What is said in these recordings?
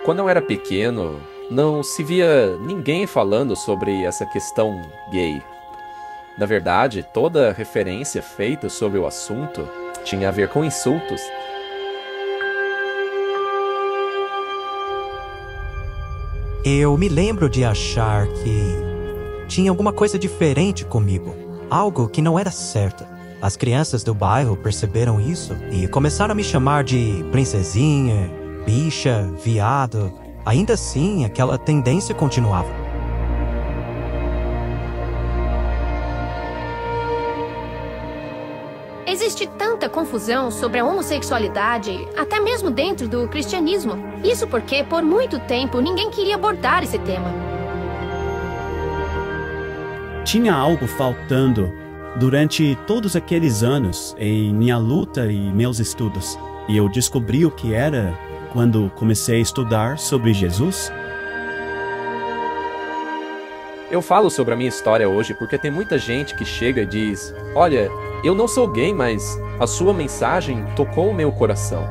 Quando eu era pequeno, não se via ninguém falando sobre essa questão gay. Na verdade, toda referência feita sobre o assunto tinha a ver com insultos. Eu me lembro de achar que tinha alguma coisa diferente comigo, algo que não era certo. As crianças do bairro perceberam isso e começaram a me chamar de princesinha, bicha, viado. Ainda assim, aquela tendência continuava. Existe tanta confusão sobre a homossexualidade, até mesmo dentro do cristianismo. Isso porque, por muito tempo, ninguém queria abordar esse tema. Tinha algo faltando durante todos aqueles anos em minha luta e meus estudos. E eu descobri o que era quando comecei a estudar sobre Jesus. Eu falo sobre a minha história hoje porque tem muita gente que chega e diz: olha, eu não sou gay, mas a sua mensagem tocou o meu coração.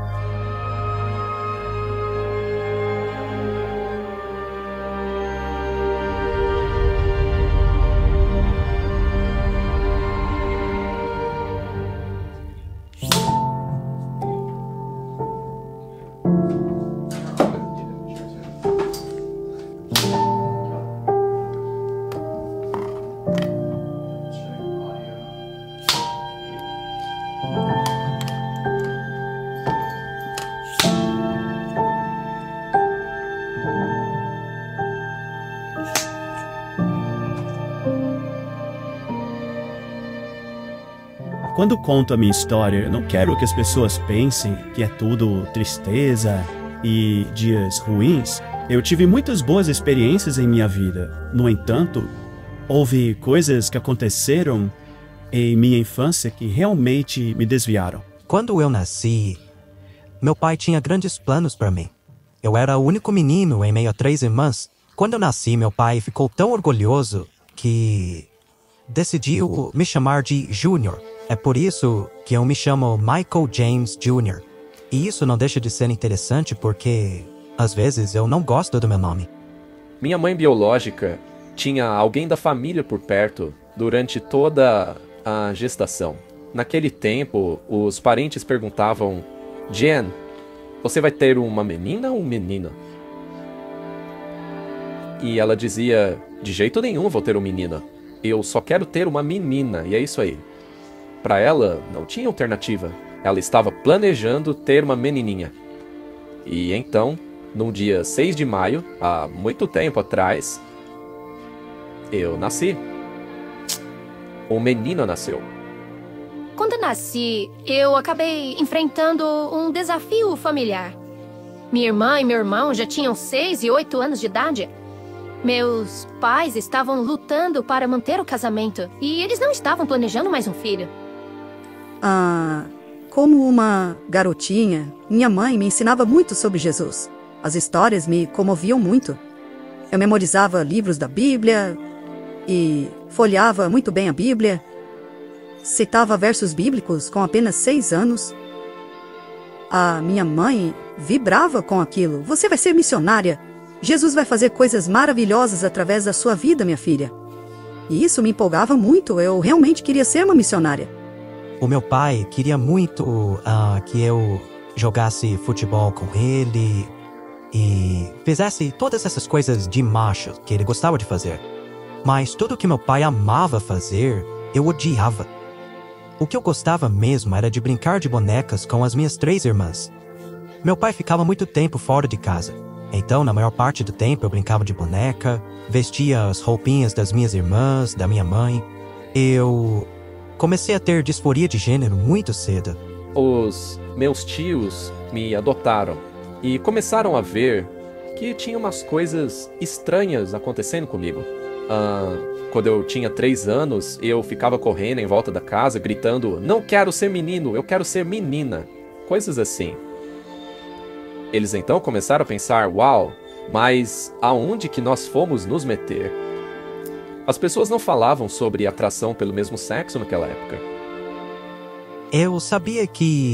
Quando conto a minha história, eu não quero que as pessoas pensem que é tudo tristeza e dias ruins. Eu tive muitas boas experiências em minha vida. No entanto, houve coisas que aconteceram em minha infância que realmente me desviaram. Quando eu nasci, meu pai tinha grandes planos para mim. Eu era o único menino em meio a 3 irmãs. Quando eu nasci, meu pai ficou tão orgulhoso que decidiu me chamar de Júnior. É por isso que eu me chamo Michael James Jr. E isso não deixa de ser interessante porque, às vezes, eu não gosto do meu nome. Minha mãe biológica tinha alguém da família por perto durante toda a gestação. Naquele tempo, os parentes perguntavam: Jen, você vai ter uma menina ou um menino? E ela dizia: de jeito nenhum vou ter um menino. Eu só quero ter uma menina, e é isso aí. Para ela, não tinha alternativa. Ela estava planejando ter uma menininha. E então, no dia 6 de maio, há muito tempo atrás, eu nasci. Um menino nasceu. Quando eu nasci, eu acabei enfrentando um desafio familiar. Minha irmã e meu irmão já tinham 6 e 8 anos de idade. Meus pais estavam lutando para manter o casamento e eles não estavam planejando mais um filho. Como uma garotinha, minha mãe me ensinava muito sobre Jesus. As histórias me comoviam muito. Eu memorizava livros da Bíblia e folheava muito bem a Bíblia. Citava versos bíblicos com apenas 6 anos. A minha mãe vibrava com aquilo. Você vai ser missionária. Jesus vai fazer coisas maravilhosas através da sua vida, minha filha. E isso me empolgava muito. Eu realmente queria ser uma missionária. O meu pai queria muito que eu jogasse futebol com ele e fizesse todas essas coisas de macho que ele gostava de fazer. Mas tudo que meu pai amava fazer, eu odiava. O que eu gostava mesmo era de brincar de bonecas com as minhas 3 irmãs. Meu pai ficava muito tempo fora de casa. Então, na maior parte do tempo, eu brincava de boneca, vestia as roupinhas das minhas irmãs, da minha mãe. Eu comecei a ter disforia de gênero muito cedo. Os meus tios me adotaram e começaram a ver que tinha umas coisas estranhas acontecendo comigo. Quando eu tinha 3 anos, eu ficava correndo em volta da casa, gritando: não quero ser menino, eu quero ser menina. Coisas assim. Eles então começaram a pensar: uau, mas aonde que nós fomos nos meter? As pessoas não falavam sobre atração pelo mesmo sexo naquela época. Eu sabia que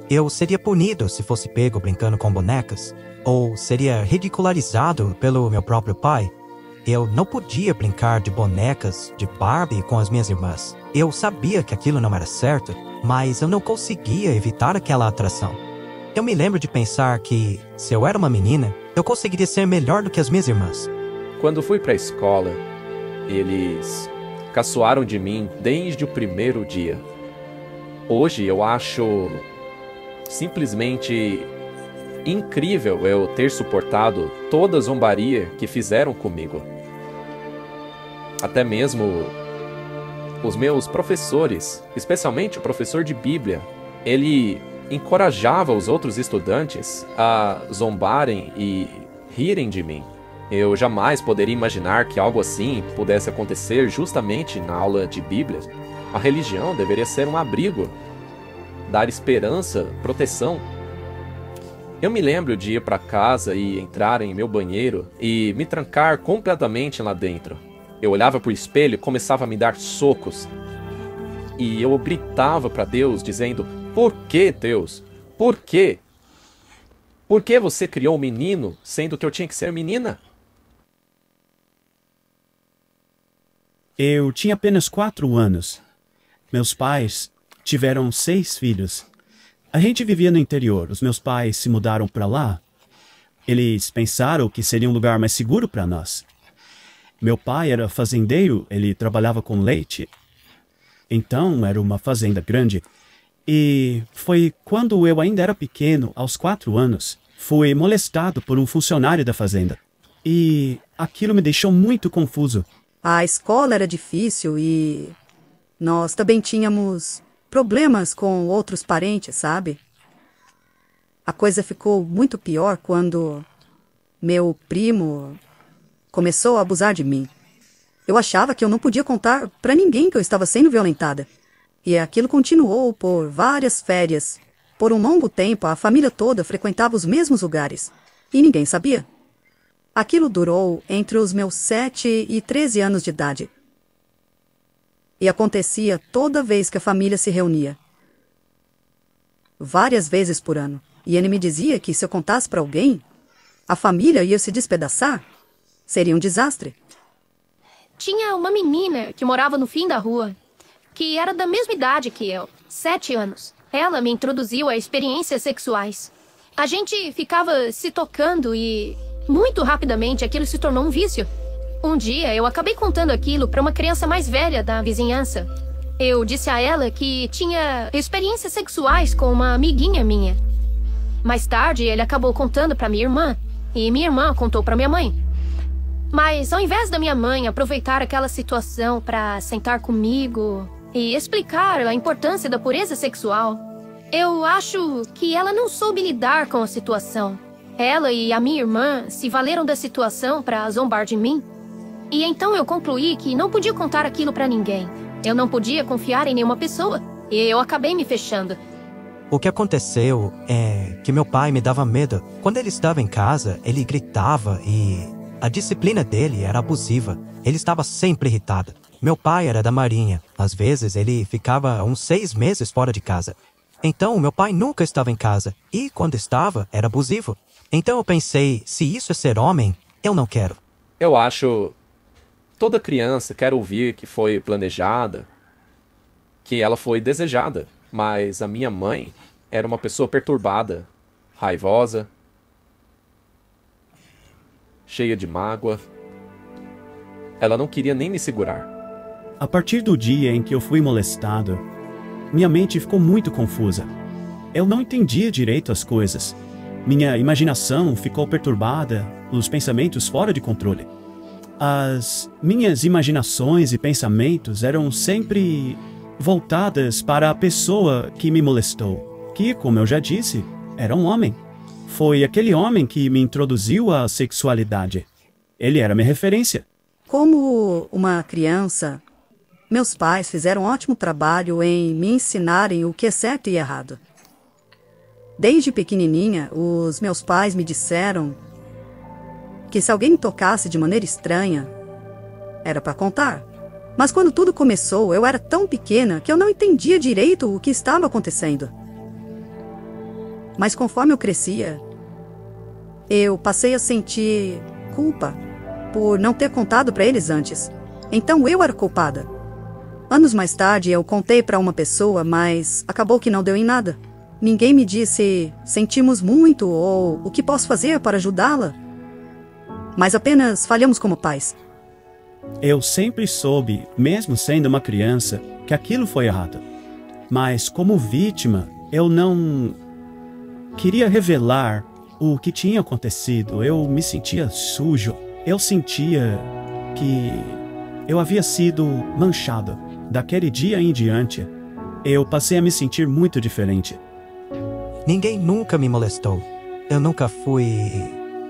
eu seria punido se fosse pego brincando com bonecas, ou seria ridicularizado pelo meu próprio pai. Eu não podia brincar de bonecas, de Barbie com as minhas irmãs. Eu sabia que aquilo não era certo, mas eu não conseguia evitar aquela atração. Eu me lembro de pensar que, se eu era uma menina, eu conseguiria ser melhor do que as minhas irmãs. Quando fui para a escola, eles caçoaram de mim desde o primeiro dia. Hoje eu acho simplesmente incrível eu ter suportado toda a zombaria que fizeram comigo. Até mesmo os meus professores, especialmente o professor de Bíblia, ele encorajava os outros estudantes a zombarem e rirem de mim. Eu jamais poderia imaginar que algo assim pudesse acontecer justamente na aula de Bíblia. A religião deveria ser um abrigo, dar esperança, proteção. Eu me lembro de ir para casa e entrar em meu banheiro e me trancar completamente lá dentro. Eu olhava para o espelho e começava a me dar socos. E eu gritava para Deus dizendo: por que, Deus? Por quê? Por que você criou um menino, sendo que eu tinha que ser menina? Eu tinha apenas 4 anos. Meus pais tiveram 6 filhos. A gente vivia no interior. Os meus pais se mudaram para lá. Eles pensaram que seria um lugar mais seguro para nós. Meu pai era fazendeiro, ele trabalhava com leite. Então, era uma fazenda grande. E foi quando eu ainda era pequeno, aos 4 anos, fui molestado por um funcionário da fazenda. E aquilo me deixou muito confuso. A escola era difícil e nós também tínhamos problemas com outros parentes, sabe? A coisa ficou muito pior quando meu primo começou a abusar de mim. Eu achava que eu não podia contar para ninguém que eu estava sendo violentada. E aquilo continuou por várias férias. Por um longo tempo, a família toda frequentava os mesmos lugares. E ninguém sabia. Aquilo durou entre os meus 7 e 13 anos de idade. E acontecia toda vez que a família se reunia. Várias vezes por ano. E ele me dizia que se eu contasse para alguém, a família ia se despedaçar. Seria um desastre. Tinha uma menina que morava no fim da rua, que era da mesma idade que eu, 7 anos. Ela me introduziu a experiências sexuais. A gente ficava se tocando e, muito rapidamente, aquilo se tornou um vício. Um dia, eu acabei contando aquilo para uma criança mais velha da vizinhança. Eu disse a ela que tinha experiências sexuais com uma amiguinha minha. Mais tarde, ele acabou contando para minha irmã, e minha irmã contou para minha mãe. Mas, ao invés da minha mãe aproveitar aquela situação para sentar comigo e explicar a importância da pureza sexual, eu acho que ela não soube lidar com a situação. Ela e a minha irmã se valeram da situação para zombar de mim. E então eu concluí que não podia contar aquilo para ninguém. Eu não podia confiar em nenhuma pessoa. E eu acabei me fechando. O que aconteceu é que meu pai me dava medo. Quando ele estava em casa, ele gritava e a disciplina dele era abusiva. Ele estava sempre irritado. Meu pai era da marinha. Às vezes ele ficava uns 6 meses fora de casa. Então meu pai nunca estava em casa. E quando estava, era abusivo. Então eu pensei, se isso é ser homem, eu não quero. Eu acho... Toda criança quer ouvir que foi planejada, que ela foi desejada. Mas a minha mãe era uma pessoa perturbada, raivosa, cheia de mágoa. Ela não queria nem me segurar. A partir do dia em que eu fui molestado, minha mente ficou muito confusa. Eu não entendia direito as coisas. Minha imaginação ficou perturbada, os pensamentos fora de controle. As minhas imaginações e pensamentos eram sempre voltadas para a pessoa que me molestou, que, como eu já disse, era um homem. Foi aquele homem que me introduziu à sexualidade. Ele era minha referência. Como uma criança, meus pais fizeram um ótimo trabalho em me ensinarem o que é certo e errado. Desde pequenininha, os meus pais me disseram que se alguém me tocasse de maneira estranha, era para contar. Mas quando tudo começou, eu era tão pequena que eu não entendia direito o que estava acontecendo. Mas conforme eu crescia, eu passei a sentir culpa por não ter contado para eles antes. Então eu era culpada. Anos mais tarde eu contei para uma pessoa, mas acabou que não deu em nada. Ninguém me disse sentimos muito ou o que posso fazer para ajudá-la. Mas apenas falhamos como pais. Eu sempre soube, mesmo sendo uma criança, que aquilo foi errado. Mas como vítima, eu não queria revelar o que tinha acontecido. Eu me sentia sujo. Eu sentia que eu havia sido manchado. Daquele dia em diante, eu passei a me sentir muito diferente. Ninguém nunca me molestou. Eu nunca fui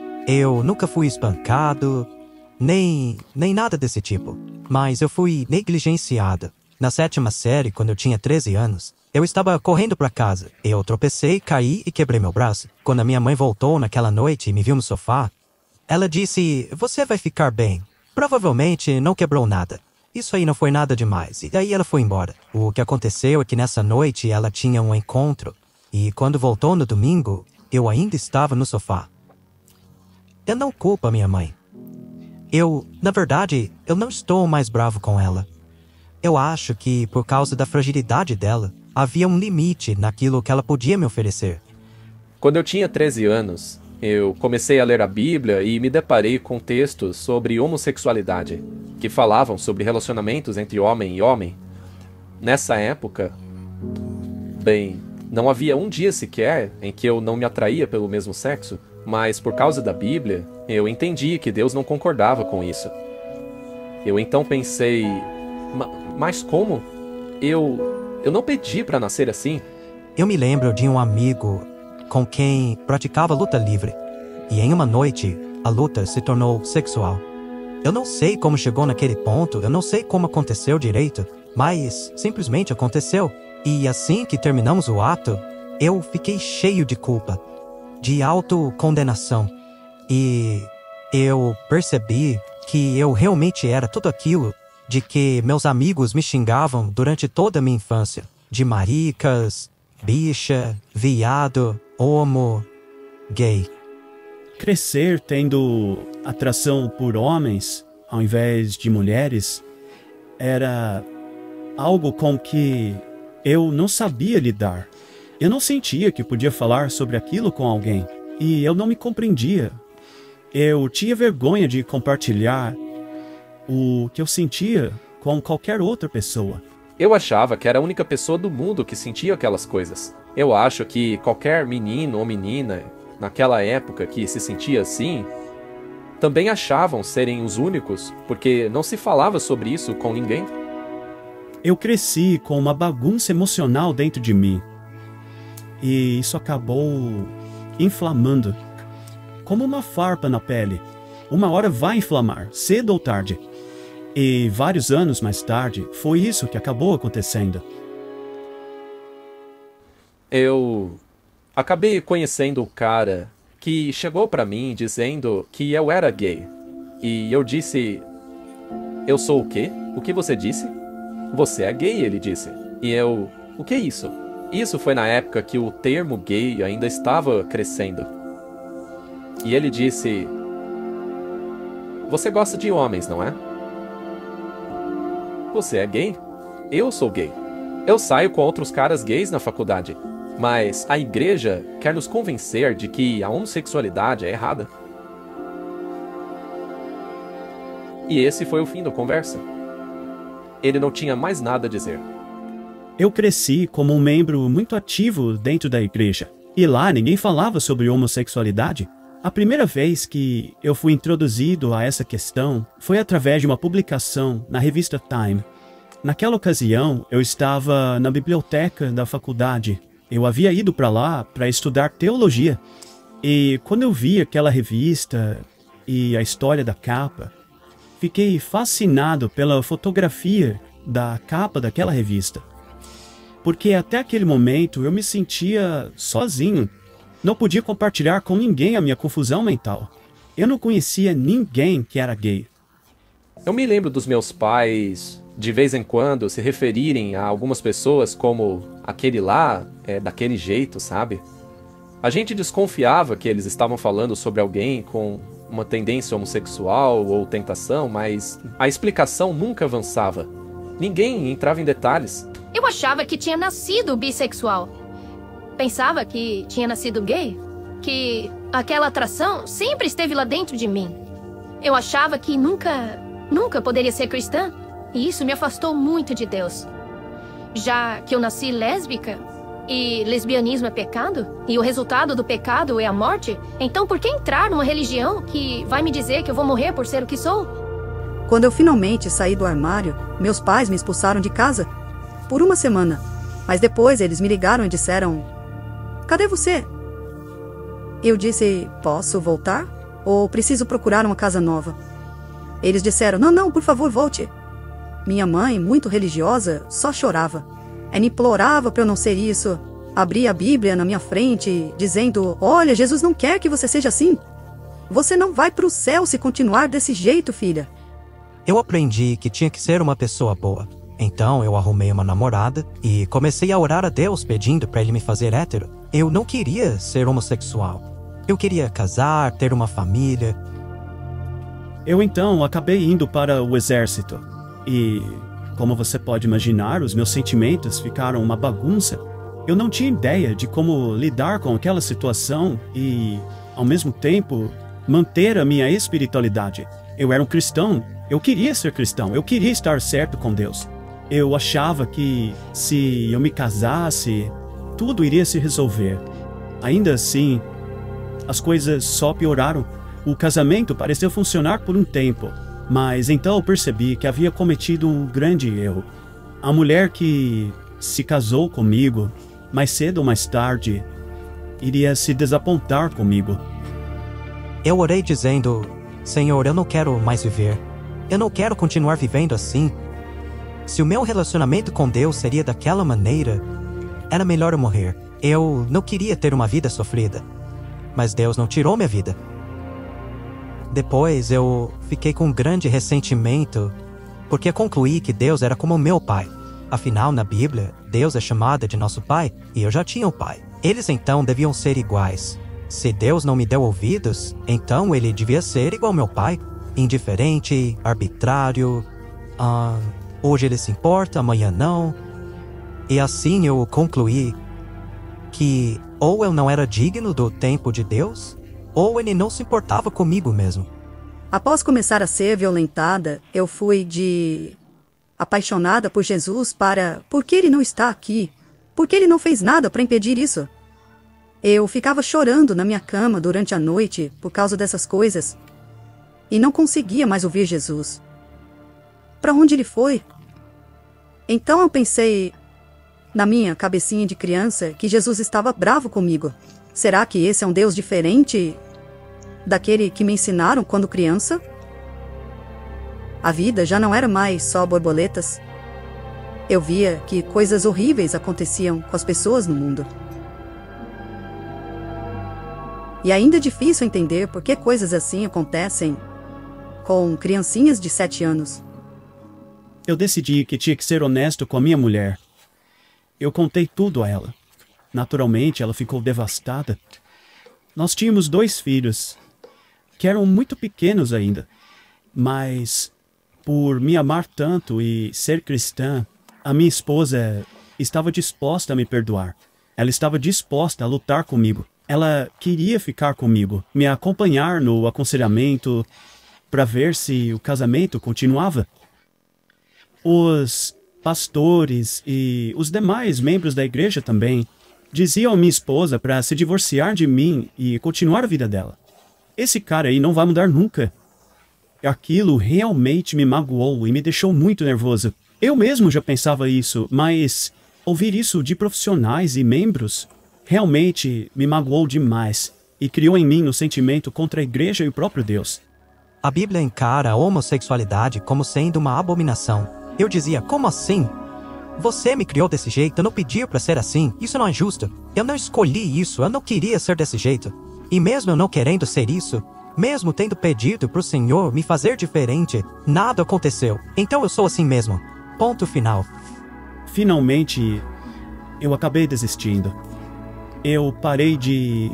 espancado, nem nada desse tipo. Mas eu fui negligenciado. Na 7ª série, quando eu tinha 13 anos, eu estava correndo para casa. Eu tropecei, caí e quebrei meu braço. Quando a minha mãe voltou naquela noite e me viu no sofá, ela disse, você vai ficar bem. Provavelmente não quebrou nada. Isso aí não foi nada demais. E daí ela foi embora. O que aconteceu é que nessa noite ela tinha um encontro. E quando voltou no domingo, eu ainda estava no sofá. Eu não culpo a minha mãe. Na verdade, eu não estou mais bravo com ela. Eu acho que, por causa da fragilidade dela, havia um limite naquilo que ela podia me oferecer. Quando eu tinha 13 anos, eu comecei a ler a Bíblia e me deparei com textos sobre homossexualidade, que falavam sobre relacionamentos entre homem e homem. Nessa época, bem, não havia um dia sequer em que eu não me atraía pelo mesmo sexo, mas por causa da Bíblia, eu entendi que Deus não concordava com isso. Eu então pensei, mas como? Eu não pedi para nascer assim. Eu me lembro de um amigo com quem praticava luta livre. E em uma noite, a luta se tornou sexual. Eu não sei como chegou naquele ponto, eu não sei como aconteceu direito, mas simplesmente aconteceu. E assim que terminamos o ato, eu fiquei cheio de culpa, de autocondenação. E eu percebi que eu realmente era tudo aquilo de que meus amigos me xingavam durante toda a minha infância. De maricas, bicha, viado, homo, gay. Crescer tendo atração por homens, ao invés de mulheres, era algo com que eu não sabia lidar. Eu não sentia que podia falar sobre aquilo com alguém. E eu não me compreendia. Eu tinha vergonha de compartilhar o que eu sentia com qualquer outra pessoa. Eu achava que era a única pessoa do mundo que sentia aquelas coisas. Eu acho que qualquer menino ou menina, naquela época que se sentia assim, também achavam serem os únicos, porque não se falava sobre isso com ninguém. Eu cresci com uma bagunça emocional dentro de mim. E isso acabou inflamando. Como uma farpa na pele. Uma hora vai inflamar, cedo ou tarde. E vários anos mais tarde, foi isso que acabou acontecendo. Eu acabei conhecendo um cara que chegou pra mim dizendo que eu era gay. E eu disse, eu sou o quê? O que você disse? Você é gay, ele disse. E eu, o que é isso? Isso foi na época que o termo gay ainda estava crescendo. E ele disse, você gosta de homens, não é? Você é gay? Eu sou gay. Eu saio com outros caras gays na faculdade. Mas a igreja quer nos convencer de que a homossexualidade é errada. E esse foi o fim da conversa. Ele não tinha mais nada a dizer. Eu cresci como um membro muito ativo dentro da igreja. E lá ninguém falava sobre homossexualidade. A primeira vez que eu fui introduzido a essa questão foi através de uma publicação na revista Time. Naquela ocasião, eu estava na biblioteca da faculdade. Eu havia ido para lá para estudar teologia. E quando eu vi aquela revista e a história da capa, fiquei fascinado pela fotografia da capa daquela revista. Porque até aquele momento eu me sentia sozinho. Não podia compartilhar com ninguém a minha confusão mental. Eu não conhecia ninguém que era gay. Eu me lembro dos meus pais, de vez em quando, se referirem a algumas pessoas como aquele lá, daquele jeito, sabe? A gente desconfiava que eles estavam falando sobre alguém com uma tendência homossexual ou tentação, mas a explicação nunca avançava. Ninguém entrava em detalhes. Eu achava que tinha nascido bissexual. Pensava que tinha nascido gay. Que aquela atração sempre esteve lá dentro de mim. Eu achava que nunca poderia ser cristã. E isso me afastou muito de Deus. Já que eu nasci lésbica, e lesbianismo é pecado, e o resultado do pecado é a morte, então por que entrar numa religião que vai me dizer que eu vou morrer por ser o que sou? Quando eu finalmente saí do armário, meus pais me expulsaram de casa por uma semana. Mas depois eles me ligaram e disseram: "Cadê você?" Eu disse: "Posso voltar? Ou preciso procurar uma casa nova?" Eles disseram: Não, por favor, volte." Minha mãe, muito religiosa, só chorava. Ela implorava para eu não ser isso. Abria a Bíblia na minha frente, dizendo: "Olha, Jesus não quer que você seja assim. Você não vai para o céu se continuar desse jeito, filha." Eu aprendi que tinha que ser uma pessoa boa. Então eu arrumei uma namorada e comecei a orar a Deus pedindo para ele me fazer hétero. Eu não queria ser homossexual. Eu queria casar, ter uma família. Eu então acabei indo para o exército. E, como você pode imaginar, os meus sentimentos ficaram uma bagunça. Eu não tinha ideia de como lidar com aquela situação e, ao mesmo tempo, manter a minha espiritualidade. Eu era um cristão, eu queria ser cristão, eu queria estar certo com Deus. Eu achava que, se eu me casasse, tudo iria se resolver. Ainda assim, as coisas só pioraram. O casamento pareceu funcionar por um tempo, mas então eu percebi que havia cometido um grande erro. A mulher que se casou comigo, mais cedo ou mais tarde, iria se desapontar comigo. Eu orei dizendo: "Senhor, eu não quero mais viver. Eu não quero continuar vivendo assim. Se o meu relacionamento com Deus seria daquela maneira, era melhor eu morrer." Eu não queria ter uma vida sofrida, mas Deus não tirou minha vida. Depois eu fiquei com um grande ressentimento, porque concluí que Deus era como meu pai. Afinal, na Bíblia, Deus é chamado de nosso pai, e eu já tinha um pai. Eles então deviam ser iguais. Se Deus não me deu ouvidos, então ele devia ser igual ao meu pai. Indiferente, arbitrário. Hoje ele se importa, amanhã não. E assim eu concluí que ou eu não era digno do tempo de Deus, ou ele não se importava comigo mesmo. Após começar a ser violentada, eu fui de apaixonada por Jesus para por que ele não está aqui? Por que ele não fez nada para impedir isso? Eu ficava chorando na minha cama durante a noite por causa dessas coisas e não conseguia mais ouvir Jesus. Para onde ele foi? Então eu pensei, na minha cabecinha de criança, que Jesus estava bravo comigo. Será que esse é um Deus diferente daquele que me ensinaram quando criança? A vida já não era mais só borboletas. Eu via que coisas horríveis aconteciam com as pessoas no mundo. E ainda é difícil entender por que coisas assim acontecem com criancinhas de 7 anos. Eu decidi que tinha que ser honesto com a minha mulher. Eu contei tudo a ela. Naturalmente, ela ficou devastada. Nós tínhamos 2 filhos, que eram muito pequenos ainda. Mas, por me amar tanto e ser cristã, a minha esposa estava disposta a me perdoar. Ela estava disposta a lutar comigo. Ela queria ficar comigo, me acompanhar no aconselhamento, para ver se o casamento continuava. Os pastores e os demais membros da igreja também diziam à minha esposa para se divorciar de mim e continuar a vida dela. Esse cara aí não vai mudar nunca. Aquilo realmente me magoou e me deixou muito nervoso. Eu mesmo já pensava isso, mas ouvir isso de profissionais e membros realmente me magoou demais e criou em mim um sentimento contra a igreja e o próprio Deus. A Bíblia encara a homossexualidade como sendo uma abominação. Eu dizia: como assim? Você me criou desse jeito, eu não pedi para ser assim, isso não é justo. Eu não escolhi isso, eu não queria ser desse jeito. E mesmo eu não querendo ser isso, mesmo tendo pedido para o Senhor me fazer diferente, nada aconteceu. Então eu sou assim mesmo. Ponto final. Finalmente, eu acabei desistindo. eu parei de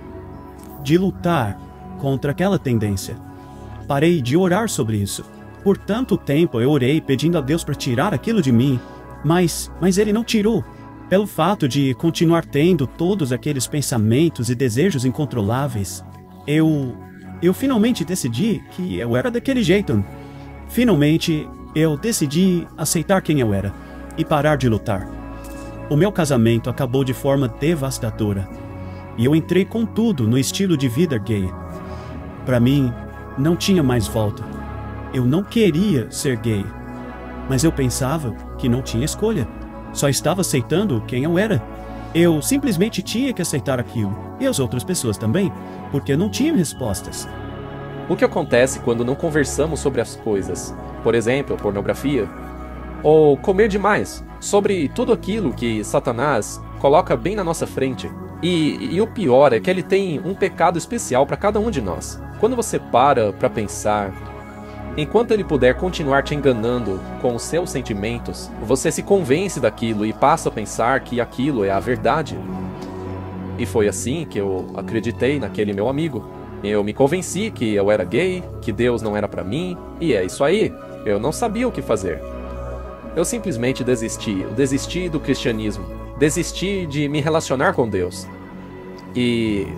lutar contra aquela tendência. Parei de orar sobre isso. Por tanto tempo eu orei pedindo a Deus para tirar aquilo de mim, mas Ele não tirou. Pelo fato de continuar tendo todos aqueles pensamentos e desejos incontroláveis, eu finalmente decidi que eu era daquele jeito. Finalmente, eu decidi aceitar quem eu era e parar de lutar. O meu casamento acabou de forma devastadora e eu entrei com tudo no estilo de vida gay. Para mim, não tinha mais volta. Eu não queria ser gay, mas eu pensava que não tinha escolha. Só estava aceitando quem eu era. Eu simplesmente tinha que aceitar aquilo, e as outras pessoas também, porque eu não tinha respostas. O que acontece quando não conversamos sobre as coisas? Por exemplo, pornografia? Ou comer demais? Sobre tudo aquilo que Satanás coloca bem na nossa frente. E o pior é que ele tem um pecado especial para cada um de nós. Quando você para pensar, enquanto ele puder continuar te enganando com os seus sentimentos, você se convence daquilo e passa a pensar que aquilo é a verdade. E foi assim que eu acreditei naquele meu amigo. Eu me convenci que eu era gay, que Deus não era pra mim, e é isso aí. Eu não sabia o que fazer. Eu simplesmente desisti. Eu desisti do cristianismo. Desisti de me relacionar com Deus. E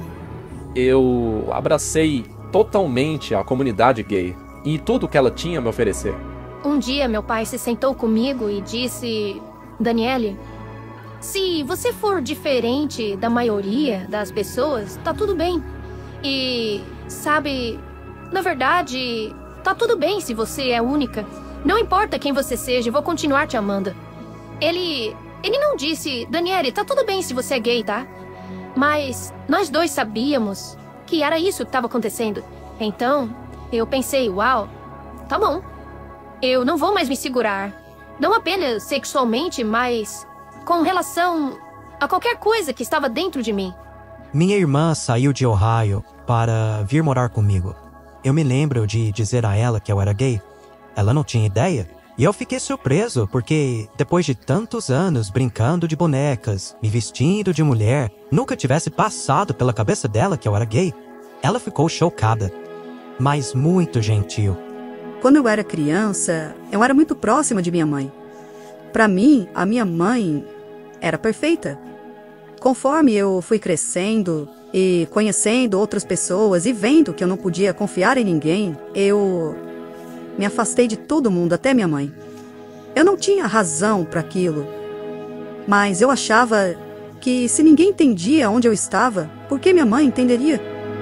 eu abracei totalmente a comunidade gay e tudo o que ela tinha a me oferecer. Um dia meu pai se sentou comigo e disse: Daniele, se você for diferente da maioria das pessoas, tá tudo bem. E, sabe, na verdade, tá tudo bem se você é única. Não importa quem você seja, eu vou continuar te amando. Ele não disse: Daniele, tá tudo bem se você é gay, tá? Mas nós dois sabíamos que era isso que estava acontecendo. Então, eu pensei: uau, tá bom. Eu não vou mais me segurar. Não apenas sexualmente, mas com relação a qualquer coisa que estava dentro de mim. Minha irmã saiu de Ohio para vir morar comigo. Eu me lembro de dizer a ela que eu era gay. Ela não tinha ideia. E eu fiquei surpreso, porque depois de tantos anos brincando de bonecas, me vestindo de mulher, nunca tivesse passado pela cabeça dela que eu era gay. Ela ficou chocada, mas muito gentil. Quando eu era criança, eu era muito próxima de minha mãe. Para mim, a minha mãe era perfeita. Conforme eu fui crescendo e conhecendo outras pessoas e vendo que eu não podia confiar em ninguém, eu me afastei de todo mundo, até minha mãe. Eu não tinha razão para aquilo, mas eu achava que se ninguém entendia onde eu estava, por que minha mãe entenderia?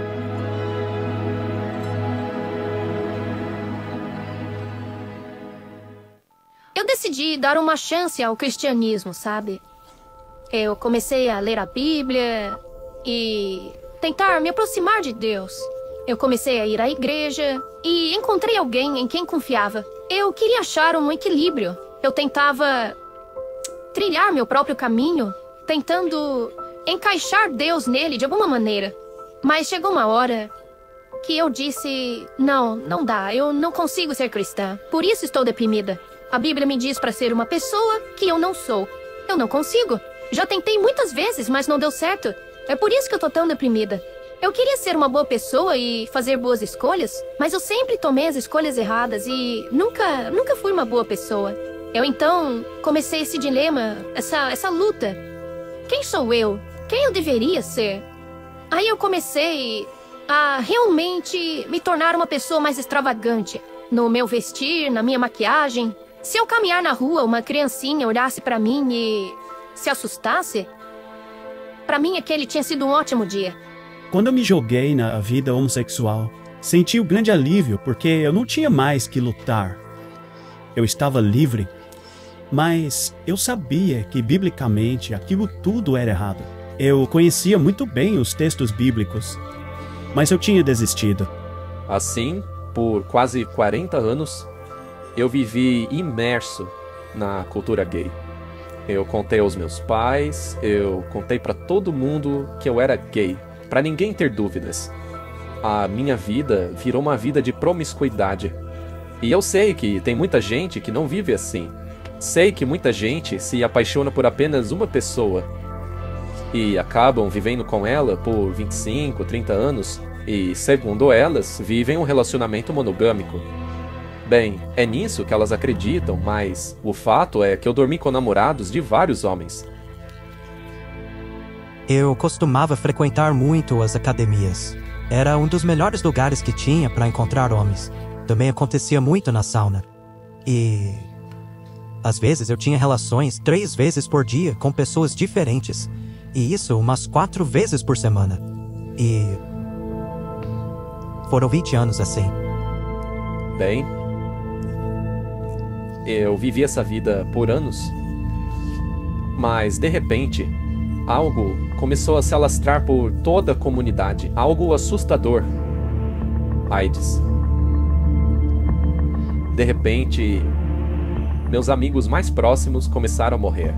Eu decidi dar uma chance ao cristianismo, sabe? Eu comecei a ler a Bíblia e tentar me aproximar de Deus. Eu comecei a ir à igreja e encontrei alguém em quem confiava. Eu queria achar um equilíbrio. Eu tentava trilhar meu próprio caminho, tentando encaixar Deus nele de alguma maneira. Mas chegou uma hora que eu disse: não dá, eu não consigo ser cristã. Por isso estou deprimida. A Bíblia me diz para ser uma pessoa que eu não sou. Eu não consigo. Já tentei muitas vezes, mas não deu certo. É por isso que eu tô tão deprimida. Eu queria ser uma boa pessoa e fazer boas escolhas, mas eu sempre tomei as escolhas erradas e nunca fui uma boa pessoa. Eu então comecei esse dilema, essa luta. Quem sou eu? Quem eu deveria ser? Aí eu comecei a realmente me tornar uma pessoa mais extravagante. No meu vestir, na minha maquiagem. Se eu caminhar na rua, uma criancinha olhasse pra mim e se assustasse, pra mim aquele tinha sido um ótimo dia. Quando eu me joguei na vida homossexual, senti um grande alívio porque eu não tinha mais que lutar. Eu estava livre, mas eu sabia que biblicamente aquilo tudo era errado. Eu conhecia muito bem os textos bíblicos, mas eu tinha desistido. Assim, por quase 40 anos, eu vivi imerso na cultura gay. Eu contei aos meus pais, eu contei pra todo mundo que eu era gay, pra ninguém ter dúvidas. A minha vida virou uma vida de promiscuidade. E eu sei que tem muita gente que não vive assim. Sei que muita gente se apaixona por apenas uma pessoa. e acabam vivendo com ela por 25, 30 anos e, segundo elas, vivem um relacionamento monogâmico. Bem, é nisso que elas acreditam, mas o fato é que eu dormi com namorados de vários homens. Eu costumava frequentar muito as academias. Era um dos melhores lugares que tinha para encontrar homens. Também acontecia muito na sauna. E às vezes eu tinha relações 3 vezes por dia com pessoas diferentes. E isso umas 4 vezes por semana. E foram 20 anos assim. Bem, eu vivi essa vida por anos, mas de repente, algo começou a se alastrar por toda a comunidade, algo assustador. AIDS. De repente, meus amigos mais próximos começaram a morrer.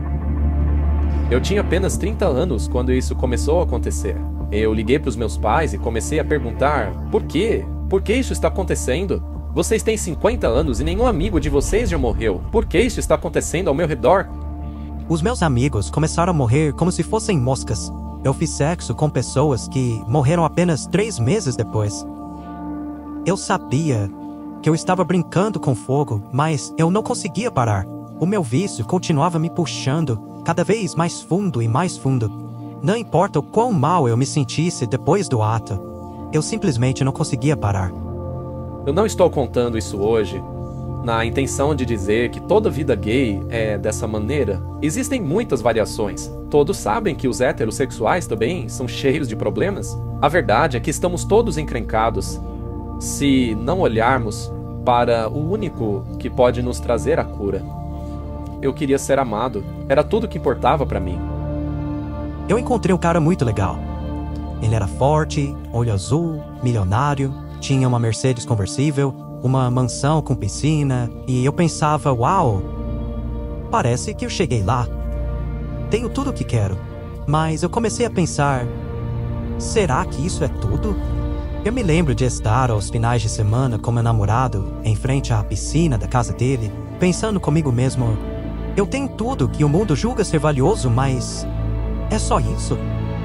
Eu tinha apenas 30 anos quando isso começou a acontecer. Eu liguei para os meus pais e comecei a perguntar: por quê? Por que isso está acontecendo? Vocês têm 50 anos e nenhum amigo de vocês já morreu. Por que isso está acontecendo ao meu redor? Os meus amigos começaram a morrer como se fossem moscas. Eu fiz sexo com pessoas que morreram apenas 3 meses depois. Eu sabia que eu estava brincando com fogo, mas eu não conseguia parar. O meu vício continuava me puxando cada vez mais fundo e mais fundo. Não importa o quão mal eu me sentisse depois do ato, eu simplesmente não conseguia parar. Eu não estou contando isso hoje na intenção de dizer que toda vida gay é dessa maneira. Existem muitas variações. Todos sabem que os heterossexuais também são cheios de problemas. A verdade é que estamos todos encrencados se não olharmos para o único que pode nos trazer a cura. Eu queria ser amado. Era tudo que importava para mim. Eu encontrei um cara muito legal. Ele era forte, olho azul, milionário, tinha uma Mercedes conversível, uma mansão com piscina, e eu pensava, uau, parece que eu cheguei lá. Tenho tudo o que quero. Mas eu comecei a pensar, será que isso é tudo? Eu me lembro de estar aos finais de semana com meu namorado, em frente à piscina da casa dele, pensando comigo mesmo, eu tenho tudo que o mundo julga ser valioso, mas é só isso?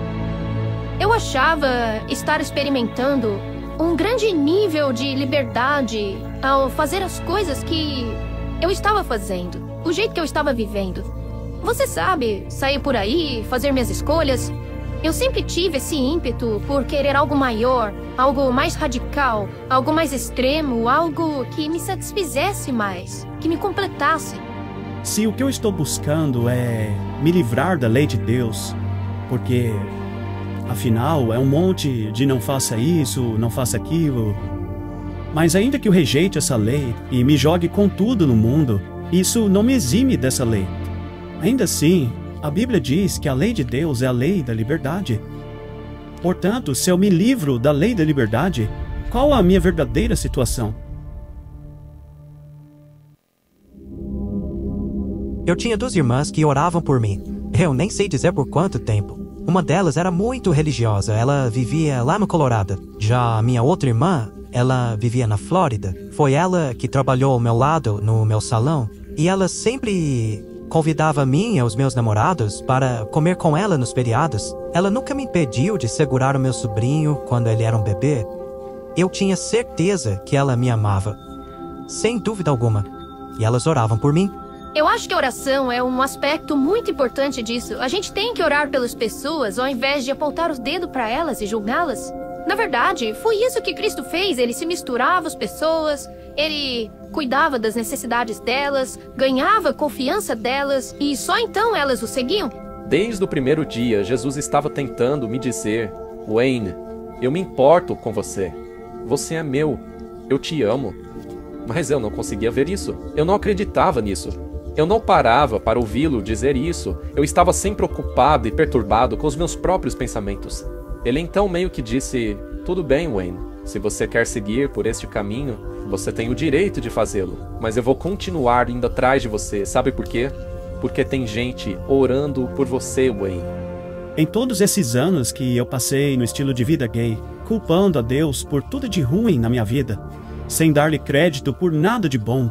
Eu achava estar experimentando um grande nível de liberdade ao fazer as coisas que eu estava fazendo, o jeito que eu estava vivendo. Você sabe, sair por aí, fazer minhas escolhas. Eu sempre tive esse ímpeto por querer algo maior, algo mais radical, algo mais extremo, algo que me satisfizesse mais, que me completasse. Se o que eu estou buscando é me livrar da lei de Deus, porque afinal é um monte de não faça isso, não faça aquilo, mas ainda que eu rejeite essa lei e me jogue com tudo no mundo, isso não me exime dessa lei. Ainda assim, a Bíblia diz que a lei de Deus é a lei da liberdade. Portanto, se eu me livro da lei da liberdade, qual a minha verdadeira situação? Eu tinha 2 irmãs que oravam por mim. Eu nem sei dizer por quanto tempo. Uma delas era muito religiosa, ela vivia lá no Colorado. Já a minha outra irmã, ela vivia na Flórida. Foi ela que trabalhou ao meu lado no meu salão. E ela sempre convidava a mim e os meus namorados para comer com ela nos feriados. Ela nunca me impediu de segurar o meu sobrinho quando ele era um bebê. Eu tinha certeza que ela me amava. Sem dúvida alguma. E elas oravam por mim. Eu acho que a oração é um aspecto muito importante disso. A gente tem que orar pelas pessoas ao invés de apontar os dedos para elas e julgá-las. Na verdade, foi isso que Cristo fez. Ele se misturava às pessoas, ele cuidava das necessidades delas, ganhava a confiança delas e só então elas o seguiam. Desde o primeiro dia, Jesus estava tentando me dizer: Wayne, eu me importo com você. Você é meu. Eu te amo. Mas eu não conseguia ver isso. Eu não acreditava nisso. Eu não parava para ouvi-lo dizer isso. Eu estava sempre ocupado e perturbado com os meus próprios pensamentos. Ele então meio que disse: tudo bem, Wayne. Se você quer seguir por este caminho, você tem o direito de fazê-lo. Mas eu vou continuar indo atrás de você. Sabe por quê? Porque tem gente orando por você, Wayne. Em todos esses anos que eu passei no estilo de vida gay, culpando a Deus por tudo de ruim na minha vida, sem dar-lhe crédito por nada de bom,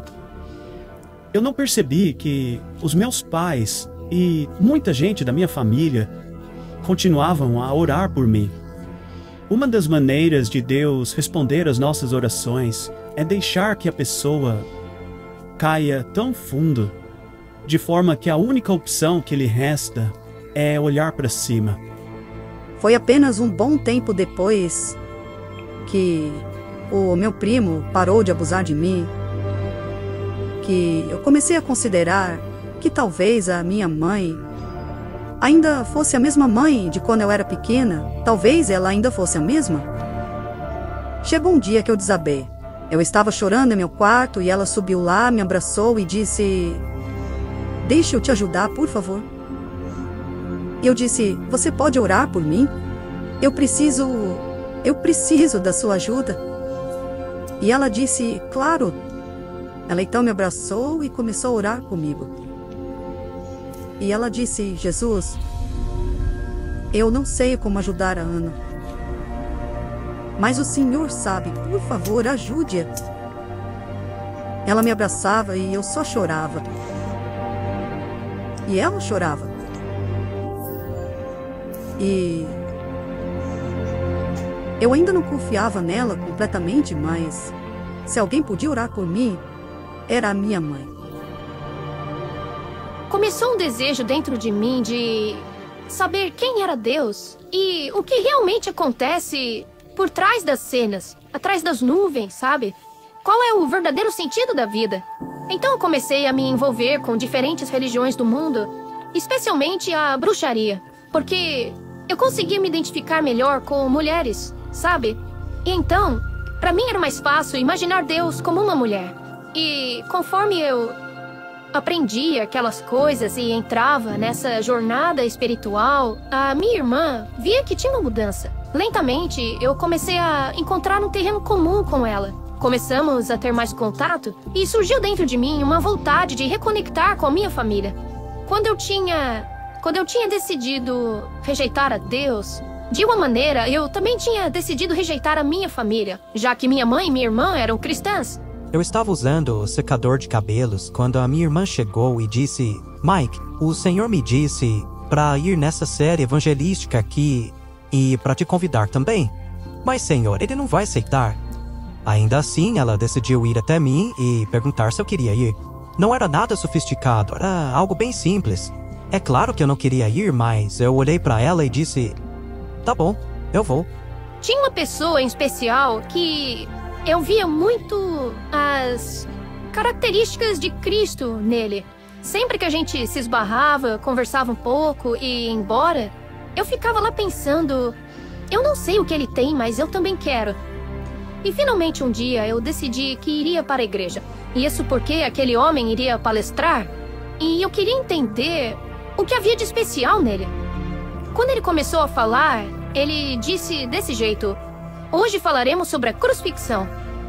eu não percebi que os meus pais e muita gente da minha família continuavam a orar por mim. Uma das maneiras de Deus responder às nossas orações é deixar que a pessoa caia tão fundo, de forma que a única opção que lhe resta é olhar para cima. Foi apenas um bom tempo depois que o meu primo parou de abusar de mim, que eu comecei a considerar que talvez a minha mãe ainda fosse a mesma mãe de quando eu era pequena. Talvez ela ainda fosse a mesma. Chegou um dia que eu desabei. Eu estava chorando em meu quarto e ela subiu lá, me abraçou e disse: "Deixa eu te ajudar, por favor." Eu disse: "Você pode orar por mim? Eu preciso da sua ajuda." E ela disse: "Claro." Ela então me abraçou e começou a orar comigo. E ela disse: "Jesus, eu não sei como ajudar a Ana, mas o Senhor sabe, por favor, ajude-a." Ela me abraçava e eu só chorava. E ela chorava. E eu ainda não confiava nela completamente, mas se alguém podia orar por mim, era a minha mãe. Começou um desejo dentro de mim de saber quem era Deus e o que realmente acontece por trás das cenas, atrás das nuvens, sabe? Qual é o verdadeiro sentido da vida? Então eu comecei a me envolver com diferentes religiões do mundo, especialmente a bruxaria, porque eu conseguia me identificar melhor com mulheres, sabe? E então, para mim era mais fácil imaginar Deus como uma mulher. E conforme eu aprendia aquelas coisas e entrava nessa jornada espiritual, a minha irmã via que tinha uma mudança. Lentamente, eu comecei a encontrar um terreno comum com ela. Começamos a ter mais contato e surgiu dentro de mim uma vontade de reconectar com a minha família. Quando eu tinha decidido rejeitar a Deus, de uma maneira, eu também tinha decidido rejeitar a minha família, já que minha mãe e minha irmã eram cristãs. Eu estava usando o secador de cabelos quando a minha irmã chegou e disse: "Mike, o Senhor me disse para ir nessa série evangelística aqui e para te convidar também. Mas, Senhor, ele não vai aceitar." Ainda assim, ela decidiu ir até mim e perguntar se eu queria ir. Não era nada sofisticado, era algo bem simples. É claro que eu não queria ir, mas eu olhei para ela e disse: "Tá bom, eu vou." Tinha uma pessoa em especial que eu via muito as características de Cristo nele. Sempre que a gente se esbarrava, conversava um pouco e ia embora, eu ficava lá pensando: eu não sei o que ele tem, mas eu também quero. E finalmente um dia eu decidi que iria para a igreja. Isso porque aquele homem iria palestrar e eu queria entender o que havia de especial nele. Quando ele começou a falar, ele disse desse jeito: "Hoje falaremos sobre a crucifixão."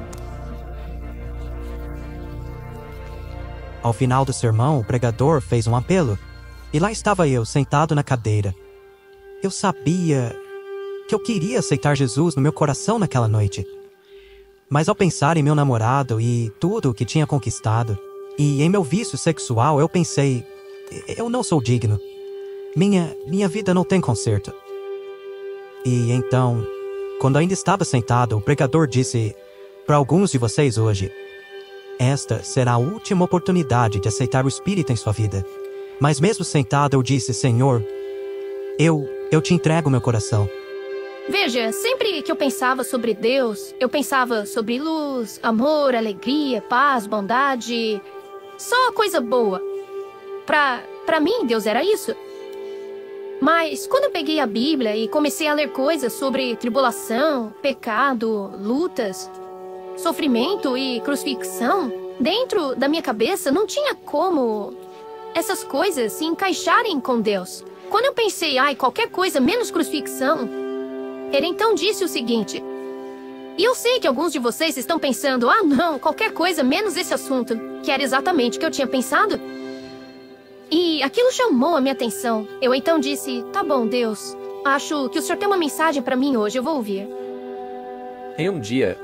Ao final do sermão, o pregador fez um apelo. E lá estava eu, sentado na cadeira. Eu sabia que eu queria aceitar Jesus no meu coração naquela noite. Mas ao pensar em meu namorado e tudo o que tinha conquistado, e em meu vício sexual, eu pensei: eu não sou digno. Minha vida não tem conserto. E então, quando ainda estava sentado, o pregador disse para alguns de vocês hoje: esta será a última oportunidade de aceitar o Espírito em sua vida. Mas mesmo sentado, eu disse: Senhor, eu te entrego meu coração. Veja, sempre que eu pensava sobre Deus, eu pensava sobre luz, amor, alegria, paz, bondade. Só coisa boa. Pra mim, Deus era isso. Mas quando eu peguei a Bíblia e comecei a ler coisas sobre tribulação, pecado, lutas, sofrimento e crucifixão, dentro da minha cabeça não tinha como essas coisas se encaixarem com Deus. Quando eu pensei: qualquer coisa menos crucifixão, ele então disse o seguinte. E eu sei que alguns de vocês estão pensando: não, qualquer coisa menos esse assunto, que era exatamente o que eu tinha pensado. E aquilo chamou a minha atenção. Eu então disse: tá bom, Deus, acho que o Senhor tem uma mensagem para mim hoje, eu vou ouvir. Em um dia,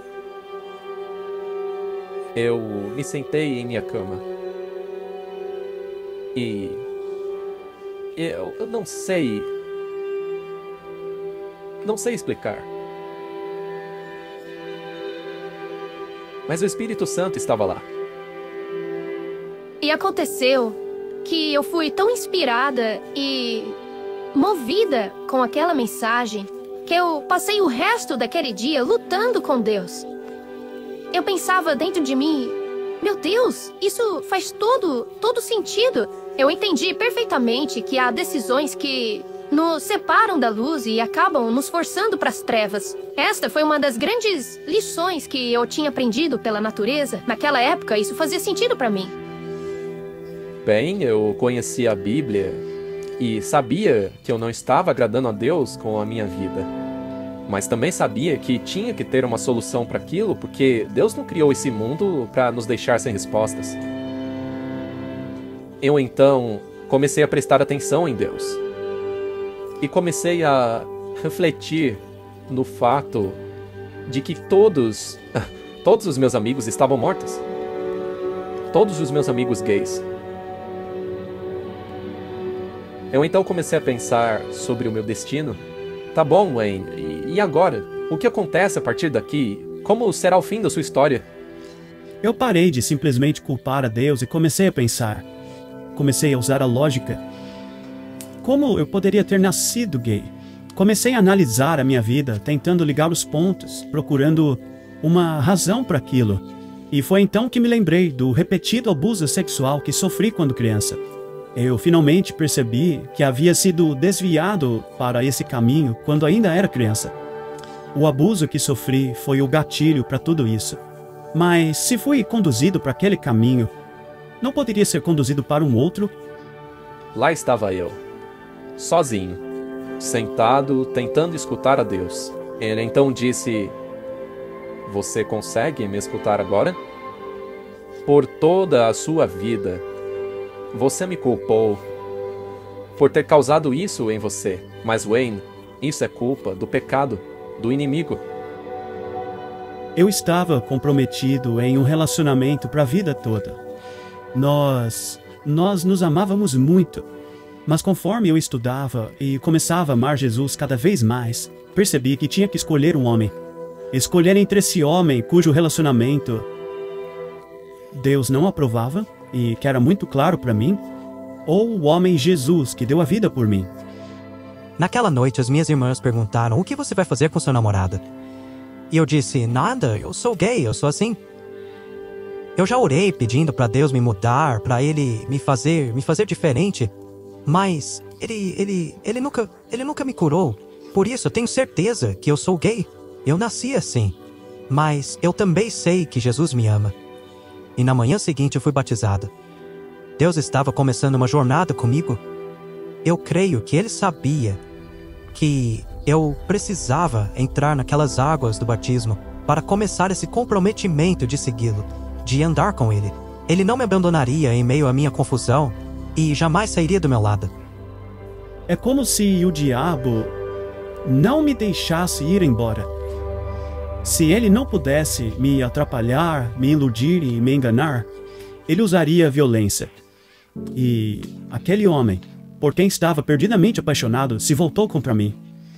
eu me sentei em minha cama e eu não sei Não sei explicar. Mas o Espírito Santo estava lá. E aconteceu que eu fui tão inspirada e movida com aquela mensagem que eu passei o resto daquele dia lutando com Deus. Eu pensava dentro de mim, meu Deus, isso faz todo sentido. Eu entendi perfeitamente que há decisões que nos separam da luz e acabam nos forçando para as trevas. Esta foi uma das grandes lições que eu tinha aprendido pela natureza. Naquela época, isso fazia sentido para mim. Bem, eu conhecia a Bíblia e sabia que eu não estava agradando a Deus com a minha vida. Mas também sabia que tinha que ter uma solução para aquilo, porque Deus não criou esse mundo para nos deixar sem respostas. Eu então comecei a prestar atenção em Deus. E comecei a refletir no fato de que todos os meus amigos estavam mortos. Todos os meus amigos gays. Eu então comecei a pensar sobre o meu destino. Tá bom, Wayne, e agora? O que acontece a partir daqui? Como será o fim da sua história? Eu parei de simplesmente culpar a Deus e comecei a pensar. Comecei a usar a lógica. Como eu poderia ter nascido gay? Comecei a analisar a minha vida, tentando ligar os pontos, procurando uma razão para aquilo. E foi então que me lembrei do repetido abuso sexual que sofri quando criança. Eu finalmente percebi que havia sido desviado para esse caminho quando ainda era criança. O abuso que sofri foi o gatilho para tudo isso. Mas se fui conduzido para aquele caminho, não poderia ser conduzido para um outro? Lá estava eu, sozinho, sentado, tentando escutar a Deus. Ele então disse: "Você consegue me escutar agora? Por toda a sua vida, você me culpou por ter causado isso em você. Mas, Wayne, isso é culpa do pecado, do inimigo." Eu estava comprometido em um relacionamento para a vida toda. Nós nos amávamos muito. Mas conforme eu estudava e começava a amar Jesus cada vez mais, percebi que tinha que escolher um homem. Escolher entre esse homem cujo relacionamento Deus não aprovava e que era muito claro para mim, ou o homem Jesus que deu a vida por mim. Naquela noite, as minhas irmãs perguntaram: "O que você vai fazer com sua namorada?" E eu disse: "Nada, eu sou gay, eu sou assim." Eu já orei pedindo para Deus me mudar, para Ele me fazer diferente, mas ele nunca me curou. Por isso, eu tenho certeza que eu sou gay. Eu nasci assim. Mas eu também sei que Jesus me ama. E na manhã seguinte eu fui batizado. Deus estava começando uma jornada comigo. Eu creio que Ele sabia que eu precisava entrar naquelas águas do batismo para começar esse comprometimento de segui-lo, de andar com Ele. Ele não me abandonaria em meio à minha confusão e jamais sairia do meu lado. É como se o diabo não me deixasse ir embora. Se ele não pudesse me atrapalhar, me iludir e me enganar, ele usaria violência. E aquele homem, por quem estava perdidamente apaixonado, se voltou contra mim.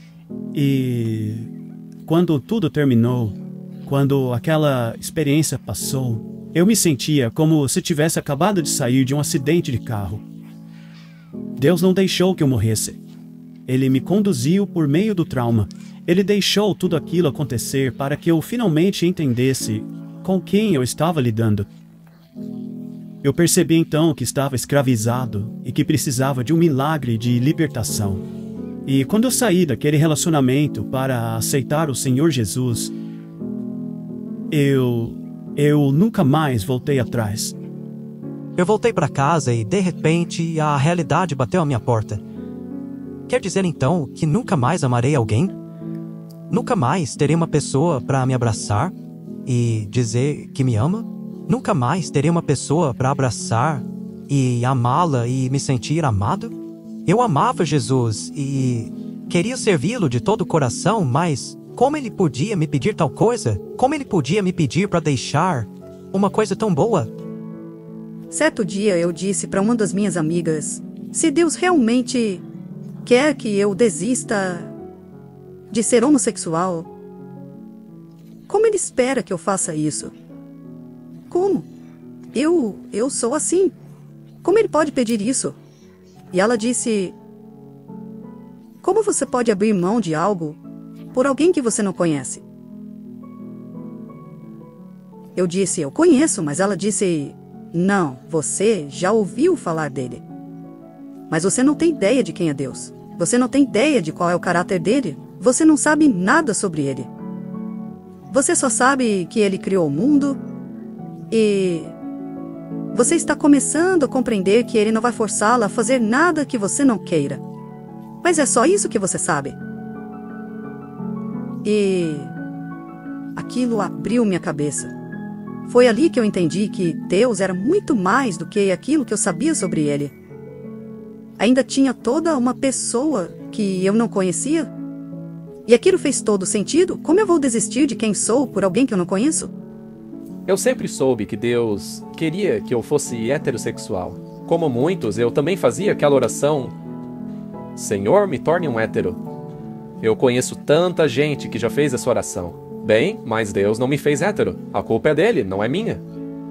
E quando tudo terminou, quando aquela experiência passou, eu me sentia como se tivesse acabado de sair de um acidente de carro. Deus não deixou que eu morresse. Ele me conduziu por meio do trauma. Ele deixou tudo aquilo acontecer para que eu finalmente entendesse com quem eu estava lidando. Eu percebi então que estava escravizado e que precisava de um milagre de libertação. E quando eu saí daquele relacionamento para aceitar o Senhor Jesus, eu nunca mais voltei atrás. Eu voltei para casa e, de repente, a realidade bateu à minha porta. Quer dizer então que nunca mais amarei alguém? Nunca mais terei uma pessoa para me abraçar e dizer que me ama? Nunca mais terei uma pessoa para abraçar e amá-la e me sentir amado? Eu amava Jesus e queria servi-lo de todo o coração, mas como ele podia me pedir tal coisa? Como ele podia me pedir para deixar uma coisa tão boa? Certo dia eu disse para uma das minhas amigas: se Deus realmente quer que eu desista, de ser homossexual. Como ele espera que eu faça isso? Como? Eu sou assim. Como ele pode pedir isso? E ela disse: como você pode abrir mão de algo por alguém que você não conhece? Eu disse: eu conheço, mas ela disse: não, você já ouviu falar dele. Mas você não tem ideia de quem é Deus. Você não tem ideia de qual é o caráter dele. Você não sabe nada sobre ele. Você só sabe que ele criou o mundo e você está começando a compreender que ele não vai forçá-la a fazer nada que você não queira. Mas é só isso que você sabe. E aquilo abriu minha cabeça. Foi ali que eu entendi que Deus era muito mais do que aquilo que eu sabia sobre ele. Ainda tinha toda uma pessoa que eu não conhecia. E aquilo fez todo sentido. Como eu vou desistir de quem sou por alguém que eu não conheço? Eu sempre soube que Deus queria que eu fosse heterossexual. Como muitos, eu também fazia aquela oração: Senhor, me torne um hétero. Eu conheço tanta gente que já fez essa oração. Bem, mas Deus não me fez hétero. A culpa é dele, não é minha.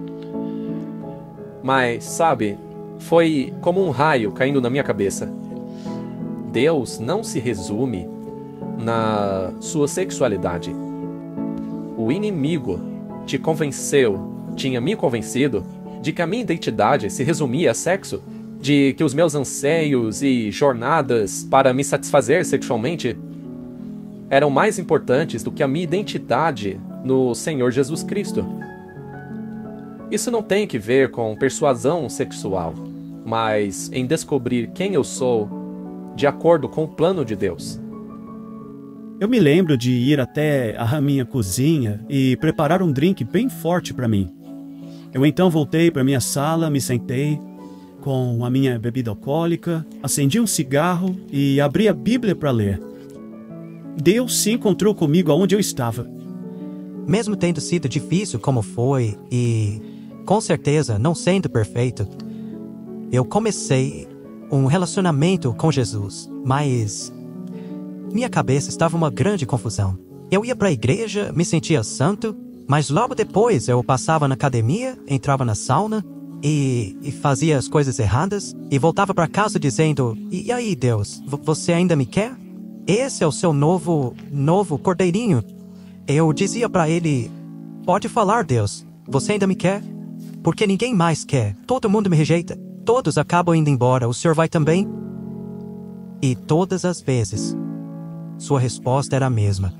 Mas, sabe, foi como um raio caindo na minha cabeça. Deus não se resume na sua sexualidade. O inimigo te convenceu, tinha me convencido, de que a minha identidade se resumia a sexo, de que os meus anseios e jornadas para me satisfazer sexualmente eram mais importantes do que a minha identidade no Senhor Jesus Cristo. Isso não tem que ver com persuasão sexual, mas em descobrir quem eu sou de acordo com o plano de Deus. Eu me lembro de ir até a minha cozinha e preparar um drink bem forte para mim. Eu então voltei para minha sala, me sentei com a minha bebida alcoólica, acendi um cigarro e abri a Bíblia para ler. Deus se encontrou comigo aonde eu estava. Mesmo tendo sido difícil como foi e, com certeza, não sendo perfeito, eu comecei um relacionamento com Jesus, mas minha cabeça estava uma grande confusão. Eu ia para a igreja, me sentia santo, mas logo depois eu passava na academia, entrava na sauna e fazia as coisas erradas e voltava para casa dizendo: e aí, Deus, você ainda me quer? Esse é o seu novo cordeirinho. Eu dizia para ele: pode falar, Deus, você ainda me quer? Porque ninguém mais quer, todo mundo me rejeita, todos acabam indo embora, o senhor vai também? E todas as vezes sua resposta era a mesma: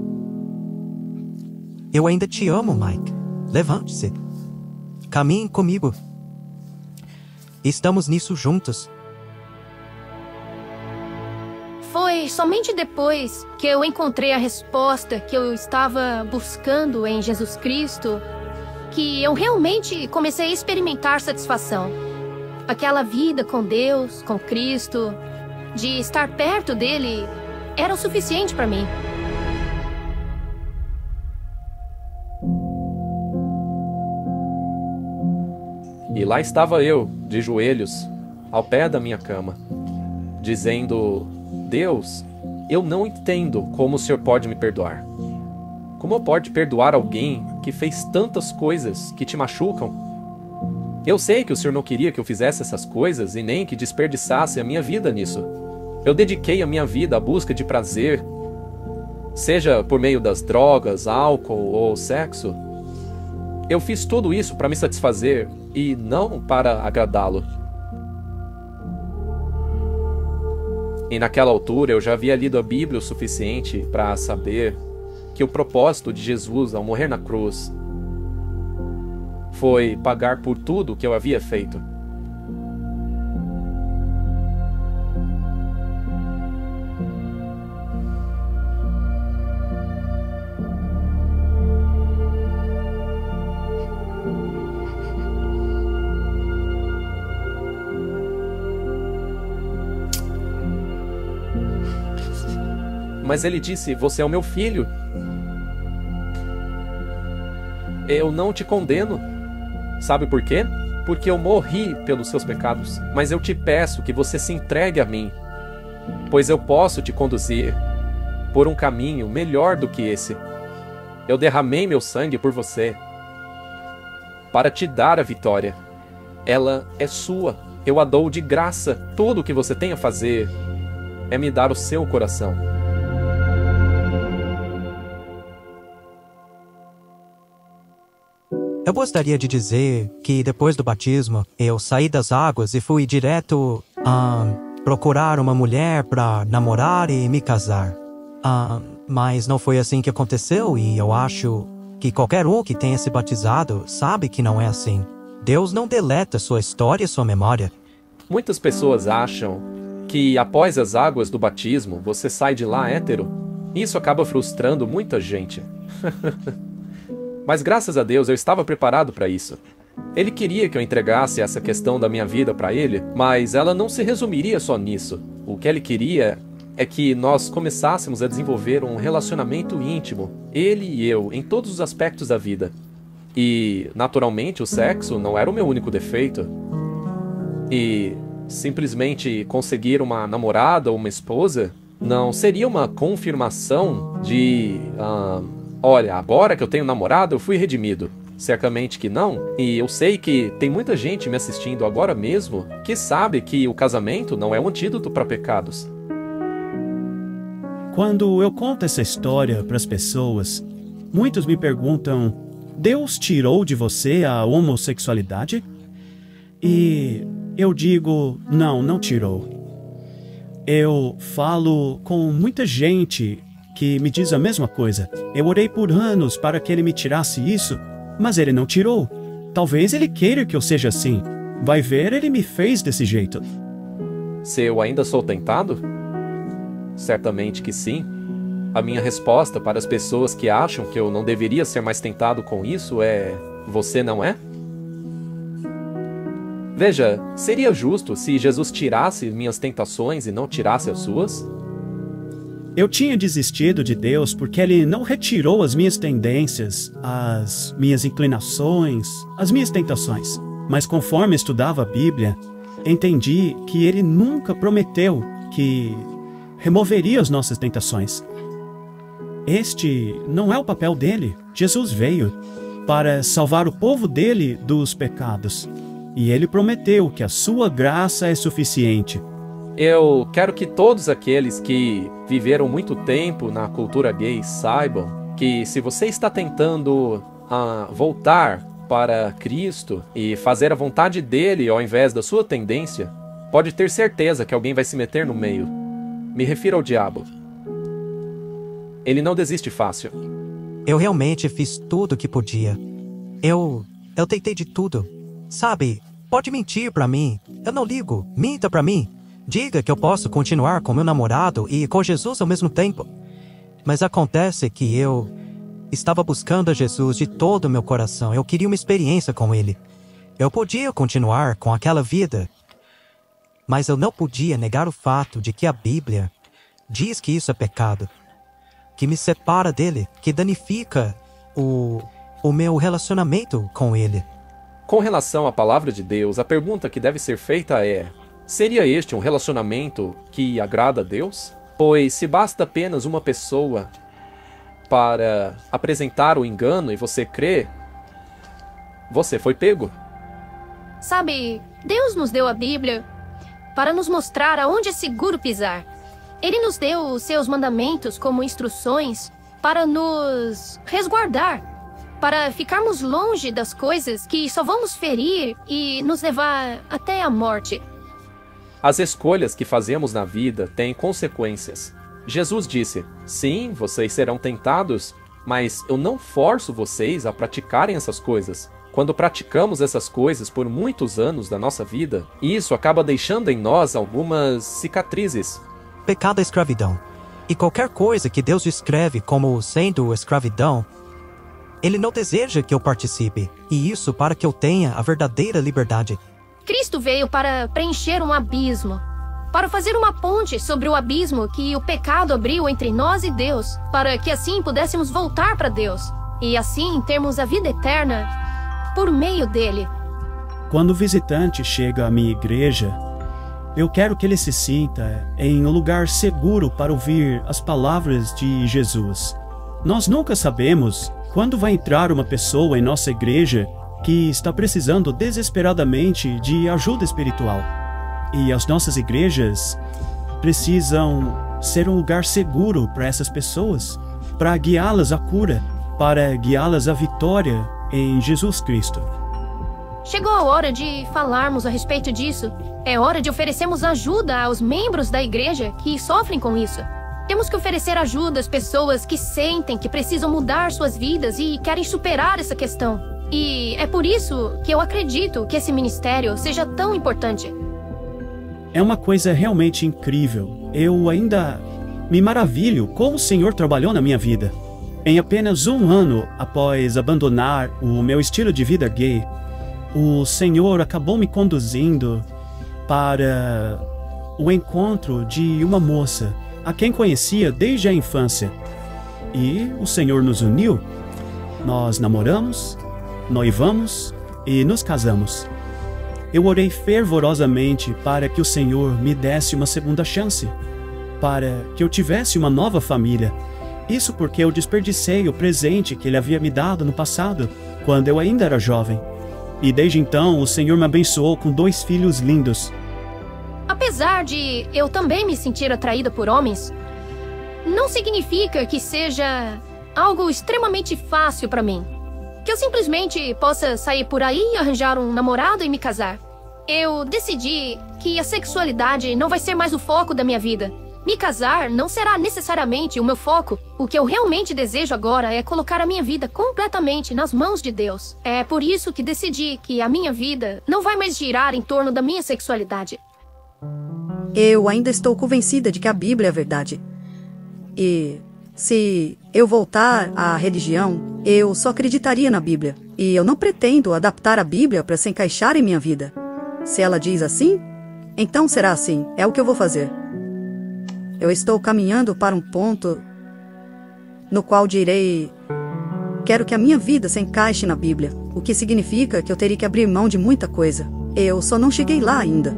eu ainda te amo, Mike. Levante-se. Caminhe comigo. Estamos nisso juntos. Foi somente depois que eu encontrei a resposta que eu estava buscando em Jesus Cristo que eu realmente comecei a experimentar satisfação. Aquela vida com Deus, com Cristo, de estar perto dele, era o suficiente para mim. E lá estava eu, de joelhos, ao pé da minha cama, dizendo: Deus, eu não entendo como o Senhor pode me perdoar. Como pode perdoar alguém que fez tantas coisas que te machucam? Eu sei que o Senhor não queria que eu fizesse essas coisas e nem que desperdiçasse a minha vida nisso. Eu dediquei a minha vida à busca de prazer, seja por meio das drogas, álcool ou sexo. Eu fiz tudo isso para me satisfazer e não para agradá-lo. E naquela altura eu já havia lido a Bíblia o suficiente para saber que o propósito de Jesus ao morrer na cruz foi pagar por tudo que eu havia feito. Mas ele disse: você é o meu filho. Eu não te condeno. Sabe por quê? Porque eu morri pelos seus pecados. Mas eu te peço que você se entregue a mim, pois eu posso te conduzir por um caminho melhor do que esse. Eu derramei meu sangue por você, para te dar a vitória. Ela é sua. Eu a dou de graça. Tudo o que você tem a fazer é me dar o seu coração. Eu gostaria de dizer que depois do batismo, eu saí das águas e fui direto procurar uma mulher para namorar e me casar. Mas não foi assim que aconteceu e eu acho que qualquer um que tenha se batizado sabe que não é assim. Deus não deleta sua história e sua memória. Muitas pessoas acham que após as águas do batismo você sai de lá hétero. Isso acaba frustrando muita gente. Mas graças a Deus eu estava preparado para isso. Ele queria que eu entregasse essa questão da minha vida para ele, mas ela não se resumiria só nisso. O que ele queria é que nós começássemos a desenvolver um relacionamento íntimo, ele e eu, em todos os aspectos da vida. E, naturalmente, o sexo não era o meu único defeito. E simplesmente conseguir uma namorada ou uma esposa não seria uma confirmação de... olha, agora que eu tenho namorado, eu fui redimido. Certamente que não. E eu sei que tem muita gente me assistindo agora mesmo que sabe que o casamento não é um antídoto para pecados. Quando eu conto essa história para as pessoas, muitos me perguntam: Deus tirou de você a homossexualidade? E eu digo: não tirou. Eu falo com muita gente que me diz a mesma coisa. Eu orei por anos para que ele me tirasse isso, mas ele não tirou. Talvez ele queira que eu seja assim. Vai ver, ele me fez desse jeito. Se eu ainda sou tentado? Certamente que sim. A minha resposta para as pessoas que acham que eu não deveria ser mais tentado com isso é: você não é? Veja, seria justo se Jesus tirasse minhas tentações e não tirasse as suas? Eu tinha desistido de Deus porque Ele não retirou as minhas tendências, as minhas inclinações, as minhas tentações. Mas conforme estudava a Bíblia, entendi que Ele nunca prometeu que removeria as nossas tentações. Este não é o papel dele. Jesus veio para salvar o povo dele dos pecados. E ele prometeu que a sua graça é suficiente. Eu quero que todos aqueles que viveram muito tempo na cultura gay saibam que se você está tentando voltar para Cristo e fazer a vontade dele ao invés da sua tendência, pode ter certeza que alguém vai se meter no meio. Me refiro ao diabo. Ele não desiste fácil. Eu realmente fiz tudo o que podia. Eu tentei de tudo. Sabe, pode mentir pra mim. Eu não ligo. Minta pra mim. Diga que eu posso continuar com meu namorado e com Jesus ao mesmo tempo. Mas acontece que eu estava buscando a Jesus de todo o meu coração. Eu queria uma experiência com ele. Eu podia continuar com aquela vida. Mas eu não podia negar o fato de que a Bíblia diz que isso é pecado. Que me separa dele. Que danifica o meu relacionamento com ele. Com relação à palavra de Deus, a pergunta que deve ser feita é: seria este um relacionamento que agrada a Deus? Pois se basta apenas uma pessoa para apresentar o engano e você crê, você foi pego. Sabe, Deus nos deu a Bíblia para nos mostrar aonde é seguro pisar. Ele nos deu os seus mandamentos como instruções para nos resguardar, para ficarmos longe das coisas que só vão nos ferir e nos levar até a morte. As escolhas que fazemos na vida têm consequências. Jesus disse: sim, vocês serão tentados, mas eu não forço vocês a praticarem essas coisas. Quando praticamos essas coisas por muitos anos da nossa vida, isso acaba deixando em nós algumas cicatrizes. Pecado é escravidão. E qualquer coisa que Deus descreve como sendo escravidão, Ele não deseja que eu participe. E isso para que eu tenha a verdadeira liberdade. Cristo veio para preencher um abismo, para fazer uma ponte sobre o abismo que o pecado abriu entre nós e Deus, para que assim pudéssemos voltar para Deus, e assim termos a vida eterna por meio dele. Quando o visitante chega à minha igreja Eu quero que ele se sinta em um lugar seguro para ouvir as palavras de Jesus. Nós nunca sabemos quando vai entrar uma pessoa em nossa igreja que está precisando desesperadamente de ajuda espiritual. E as nossas igrejas precisam ser um lugar seguro para essas pessoas, para guiá-las à cura, para guiá-las à vitória em Jesus Cristo. Chegou a hora de falarmos a respeito disso. É hora de oferecermos ajuda aos membros da igreja que sofrem com isso. Temos que oferecer ajuda às pessoas que sentem que precisam mudar suas vidas e querem superar essa questão. E é por isso que eu acredito que esse ministério seja tão importante. É uma coisa realmente incrível. Eu ainda me maravilho como o Senhor trabalhou na minha vida. Em apenas 1 ano após abandonar o meu estilo de vida gay, o Senhor acabou me conduzindo para o encontro de uma moça a quem conhecia desde a infância. E o Senhor nos uniu. Nós namoramos, noivamos e nos casamos. Eu orei fervorosamente para que o Senhor me desse uma segunda chance, para que eu tivesse uma nova família. Isso porque eu desperdicei o presente que Ele havia me dado no passado, quando eu ainda era jovem. E desde então, o Senhor me abençoou com 2 filhos lindos. Apesar de eu também me sentir atraída por homens, não significa que seja algo extremamente fácil para mim. Que eu simplesmente possa sair por aí, arranjar um namorado e me casar. Eu decidi que a sexualidade não vai ser mais o foco da minha vida. Me casar não será necessariamente o meu foco. O que eu realmente desejo agora é colocar a minha vida completamente nas mãos de Deus. É por isso que decidi que a minha vida não vai mais girar em torno da minha sexualidade. Eu ainda estou convencida de que a Bíblia é verdade. E se eu voltar à religião, eu só acreditaria na Bíblia. E eu não pretendo adaptar a Bíblia para se encaixar em minha vida. Se ela diz assim, então será assim. É o que eu vou fazer. Eu estou caminhando para um ponto no qual direi: quero que a minha vida se encaixe na Bíblia, o que significa que eu teria que abrir mão de muita coisa. Eu só não cheguei lá ainda.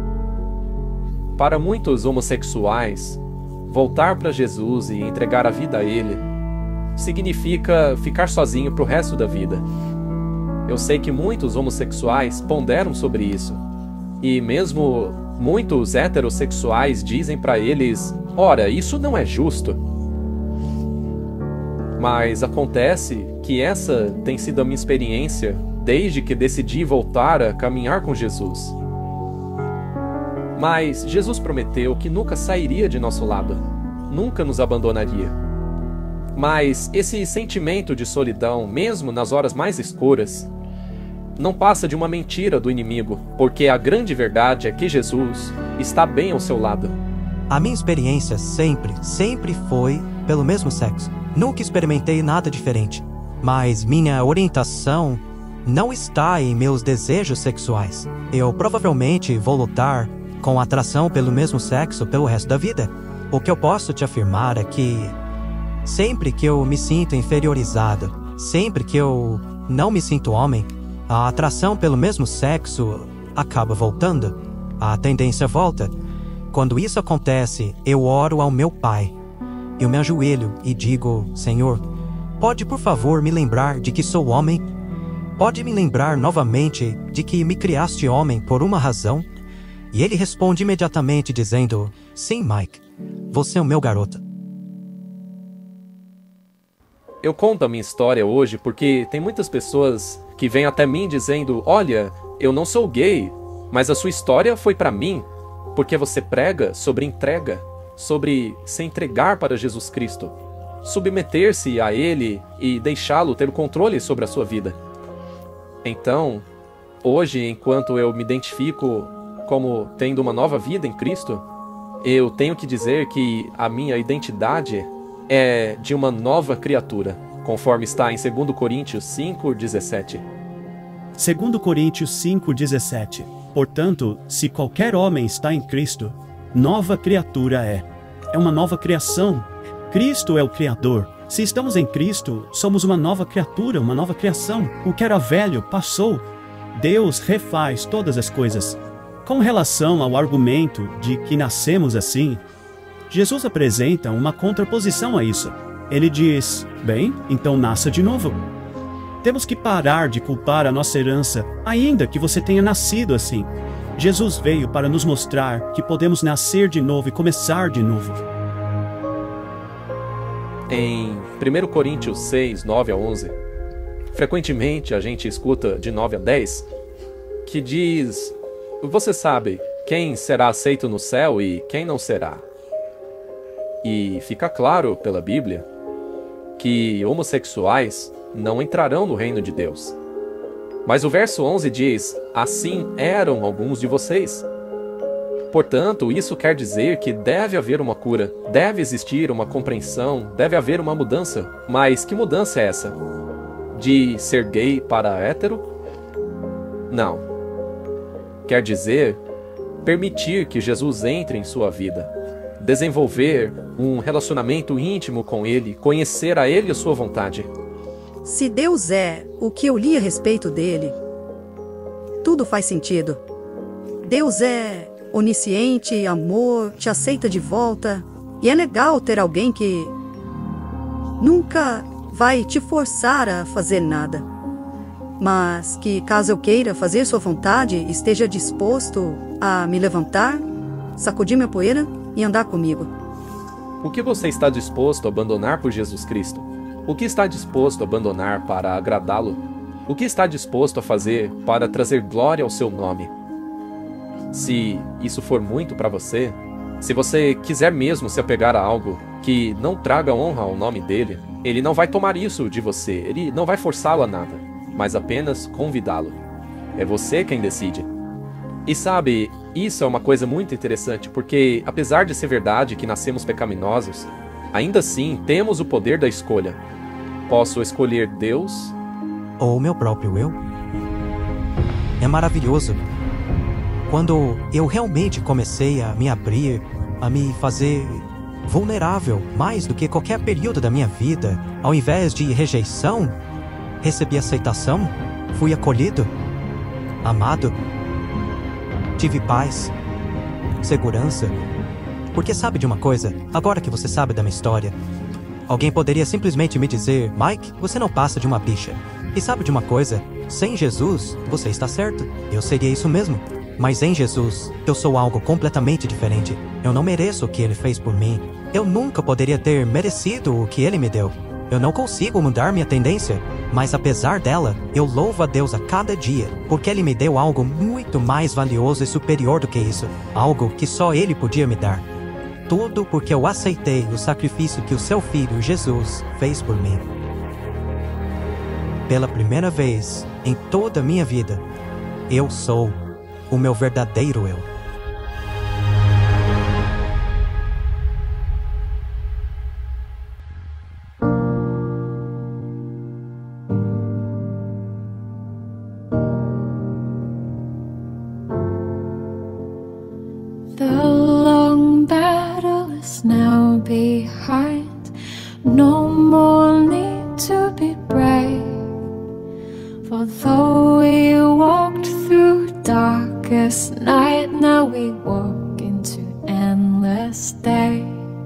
Para muitos homossexuais, voltar para Jesus e entregar a vida a Ele significa ficar sozinho pro resto da vida. Eu sei que muitos homossexuais ponderam sobre isso. E mesmo muitos heterossexuais dizem para eles: ora, isso não é justo. Mas acontece que essa tem sido a minha experiência desde que decidi voltar a caminhar com Jesus. Mas Jesus prometeu que nunca sairia de nosso lado, nunca nos abandonaria. Mas esse sentimento de solidão, mesmo nas horas mais escuras, não passa de uma mentira do inimigo, porque a grande verdade é que Jesus está bem ao seu lado. A minha experiência sempre foi pelo mesmo sexo. Nunca experimentei nada diferente. Mas minha orientação não está em meus desejos sexuais. Eu provavelmente vou lutar com atração pelo mesmo sexo pelo resto da vida. O que eu posso te afirmar é que sempre que eu me sinto inferiorizado, sempre que eu não me sinto homem, a atração pelo mesmo sexo acaba voltando. A tendência volta. Quando isso acontece, eu oro ao meu Pai. Eu me ajoelho e digo: Senhor, pode por favor me lembrar de que sou homem? Pode me lembrar novamente de que me criaste homem por uma razão? E ele responde imediatamente dizendo: sim, Mike, você é o meu garoto. Eu conto a minha história hoje porque tem muitas pessoas que vêm até mim dizendo: olha, eu não sou gay, mas a sua história foi para mim, porque você prega sobre entrega, sobre se entregar para Jesus Cristo, submeter-se a Ele e deixá-lo ter o controle sobre a sua vida. Então, hoje, enquanto eu me identifico como tendo uma nova vida em Cristo, eu tenho que dizer que a minha identidade é de uma nova criatura, conforme está em 2 Coríntios 5:17. 2 Coríntios 5:17. Portanto, se qualquer homem está em Cristo, nova criatura é. É uma nova criação. Cristo é o Criador. Se estamos em Cristo, somos uma nova criatura, uma nova criação. O que era velho passou. Deus refaz todas as coisas. Com relação ao argumento de que nascemos assim, Jesus apresenta uma contraposição a isso. Ele diz, bem, então nasça de novo. Temos que parar de culpar a nossa herança, ainda que você tenha nascido assim. Jesus veio para nos mostrar que podemos nascer de novo e começar de novo. Em 1 Coríntios 6, 9 a 11, frequentemente a gente escuta de 9 a 10, que diz, você sabe quem será aceito no céu e quem não será. E fica claro pela Bíblia que homossexuais não entrarão no reino de Deus. Mas o verso 11 diz, assim eram alguns de vocês. Portanto, isso quer dizer que deve haver uma cura, deve existir uma compreensão, deve haver uma mudança. Mas que mudança é essa? De ser gay para hétero? Não. Quer dizer, permitir que Jesus entre em sua vida, desenvolver um relacionamento íntimo com Ele, conhecer a Ele e a sua vontade. Se Deus é o que eu li a respeito dele, tudo faz sentido. Deus é onisciente, amor, te aceita de volta. E é legal ter alguém que nunca vai te forçar a fazer nada. Mas que, caso eu queira fazer sua vontade, esteja disposto a me levantar, sacudir minha poeira e andar comigo. O que você está disposto a abandonar por Jesus Cristo? O que está disposto a abandonar para agradá-lo? O que está disposto a fazer para trazer glória ao seu nome? Se isso for muito para você, se você quiser mesmo se apegar a algo que não traga honra ao nome dele, ele não vai tomar isso de você, ele não vai forçá-lo a nada, mas apenas convidá-lo. É você quem decide. E sabe, isso é uma coisa muito interessante, porque apesar de ser verdade que nascemos pecaminosos, ainda assim temos o poder da escolha. Posso escolher Deus ou o meu próprio eu? É maravilhoso. Quando eu realmente comecei a me abrir, a me fazer vulnerável, mais do que qualquer período da minha vida, ao invés de rejeição, recebi aceitação, fui acolhido, amado, tive paz, segurança. Porque sabe de uma coisa? Agora que você sabe da minha história, alguém poderia simplesmente me dizer, Mike, você não passa de uma bicha. E sabe de uma coisa? Sem Jesus, você está certo. Eu seria isso mesmo. Mas em Jesus, eu sou algo completamente diferente. Eu não mereço o que Ele fez por mim. Eu nunca poderia ter merecido o que Ele me deu. Eu não consigo mudar minha tendência. Mas apesar dela, eu louvo a Deus a cada dia, porque Ele me deu algo muito mais valioso e superior do que isso. Algo que só Ele podia me dar. Tudo porque eu aceitei o sacrifício que o seu Filho, Jesus, fez por mim. Pela primeira vez em toda a minha vida, eu sou o meu verdadeiro eu. The long battle is now behind. No more need to be brave. For though we walked through darkest night, now we walk into endless day.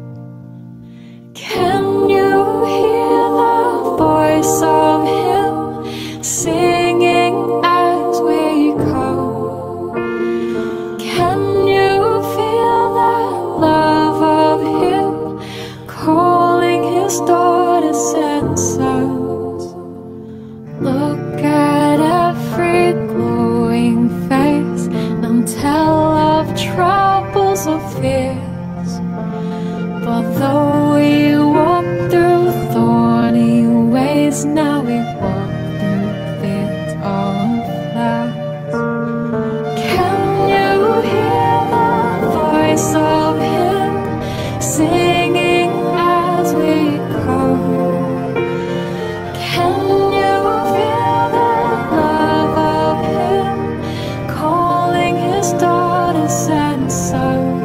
Can you hear the voice of Him singing as we come? Can you feel the love of Him calling His daughters and sons? Look at every glowing face, none tell of troubles or fears. For though we walk through thorny ways, now we walk through fields of flowers. Can you hear the voice of Him singing as we come? Can you feel the love of Him calling His daughters and sons?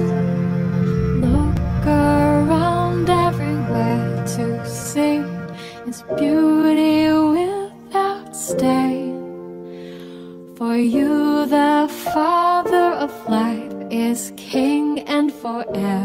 Look around everywhere to see His beauty without stain. For you, the Father forever.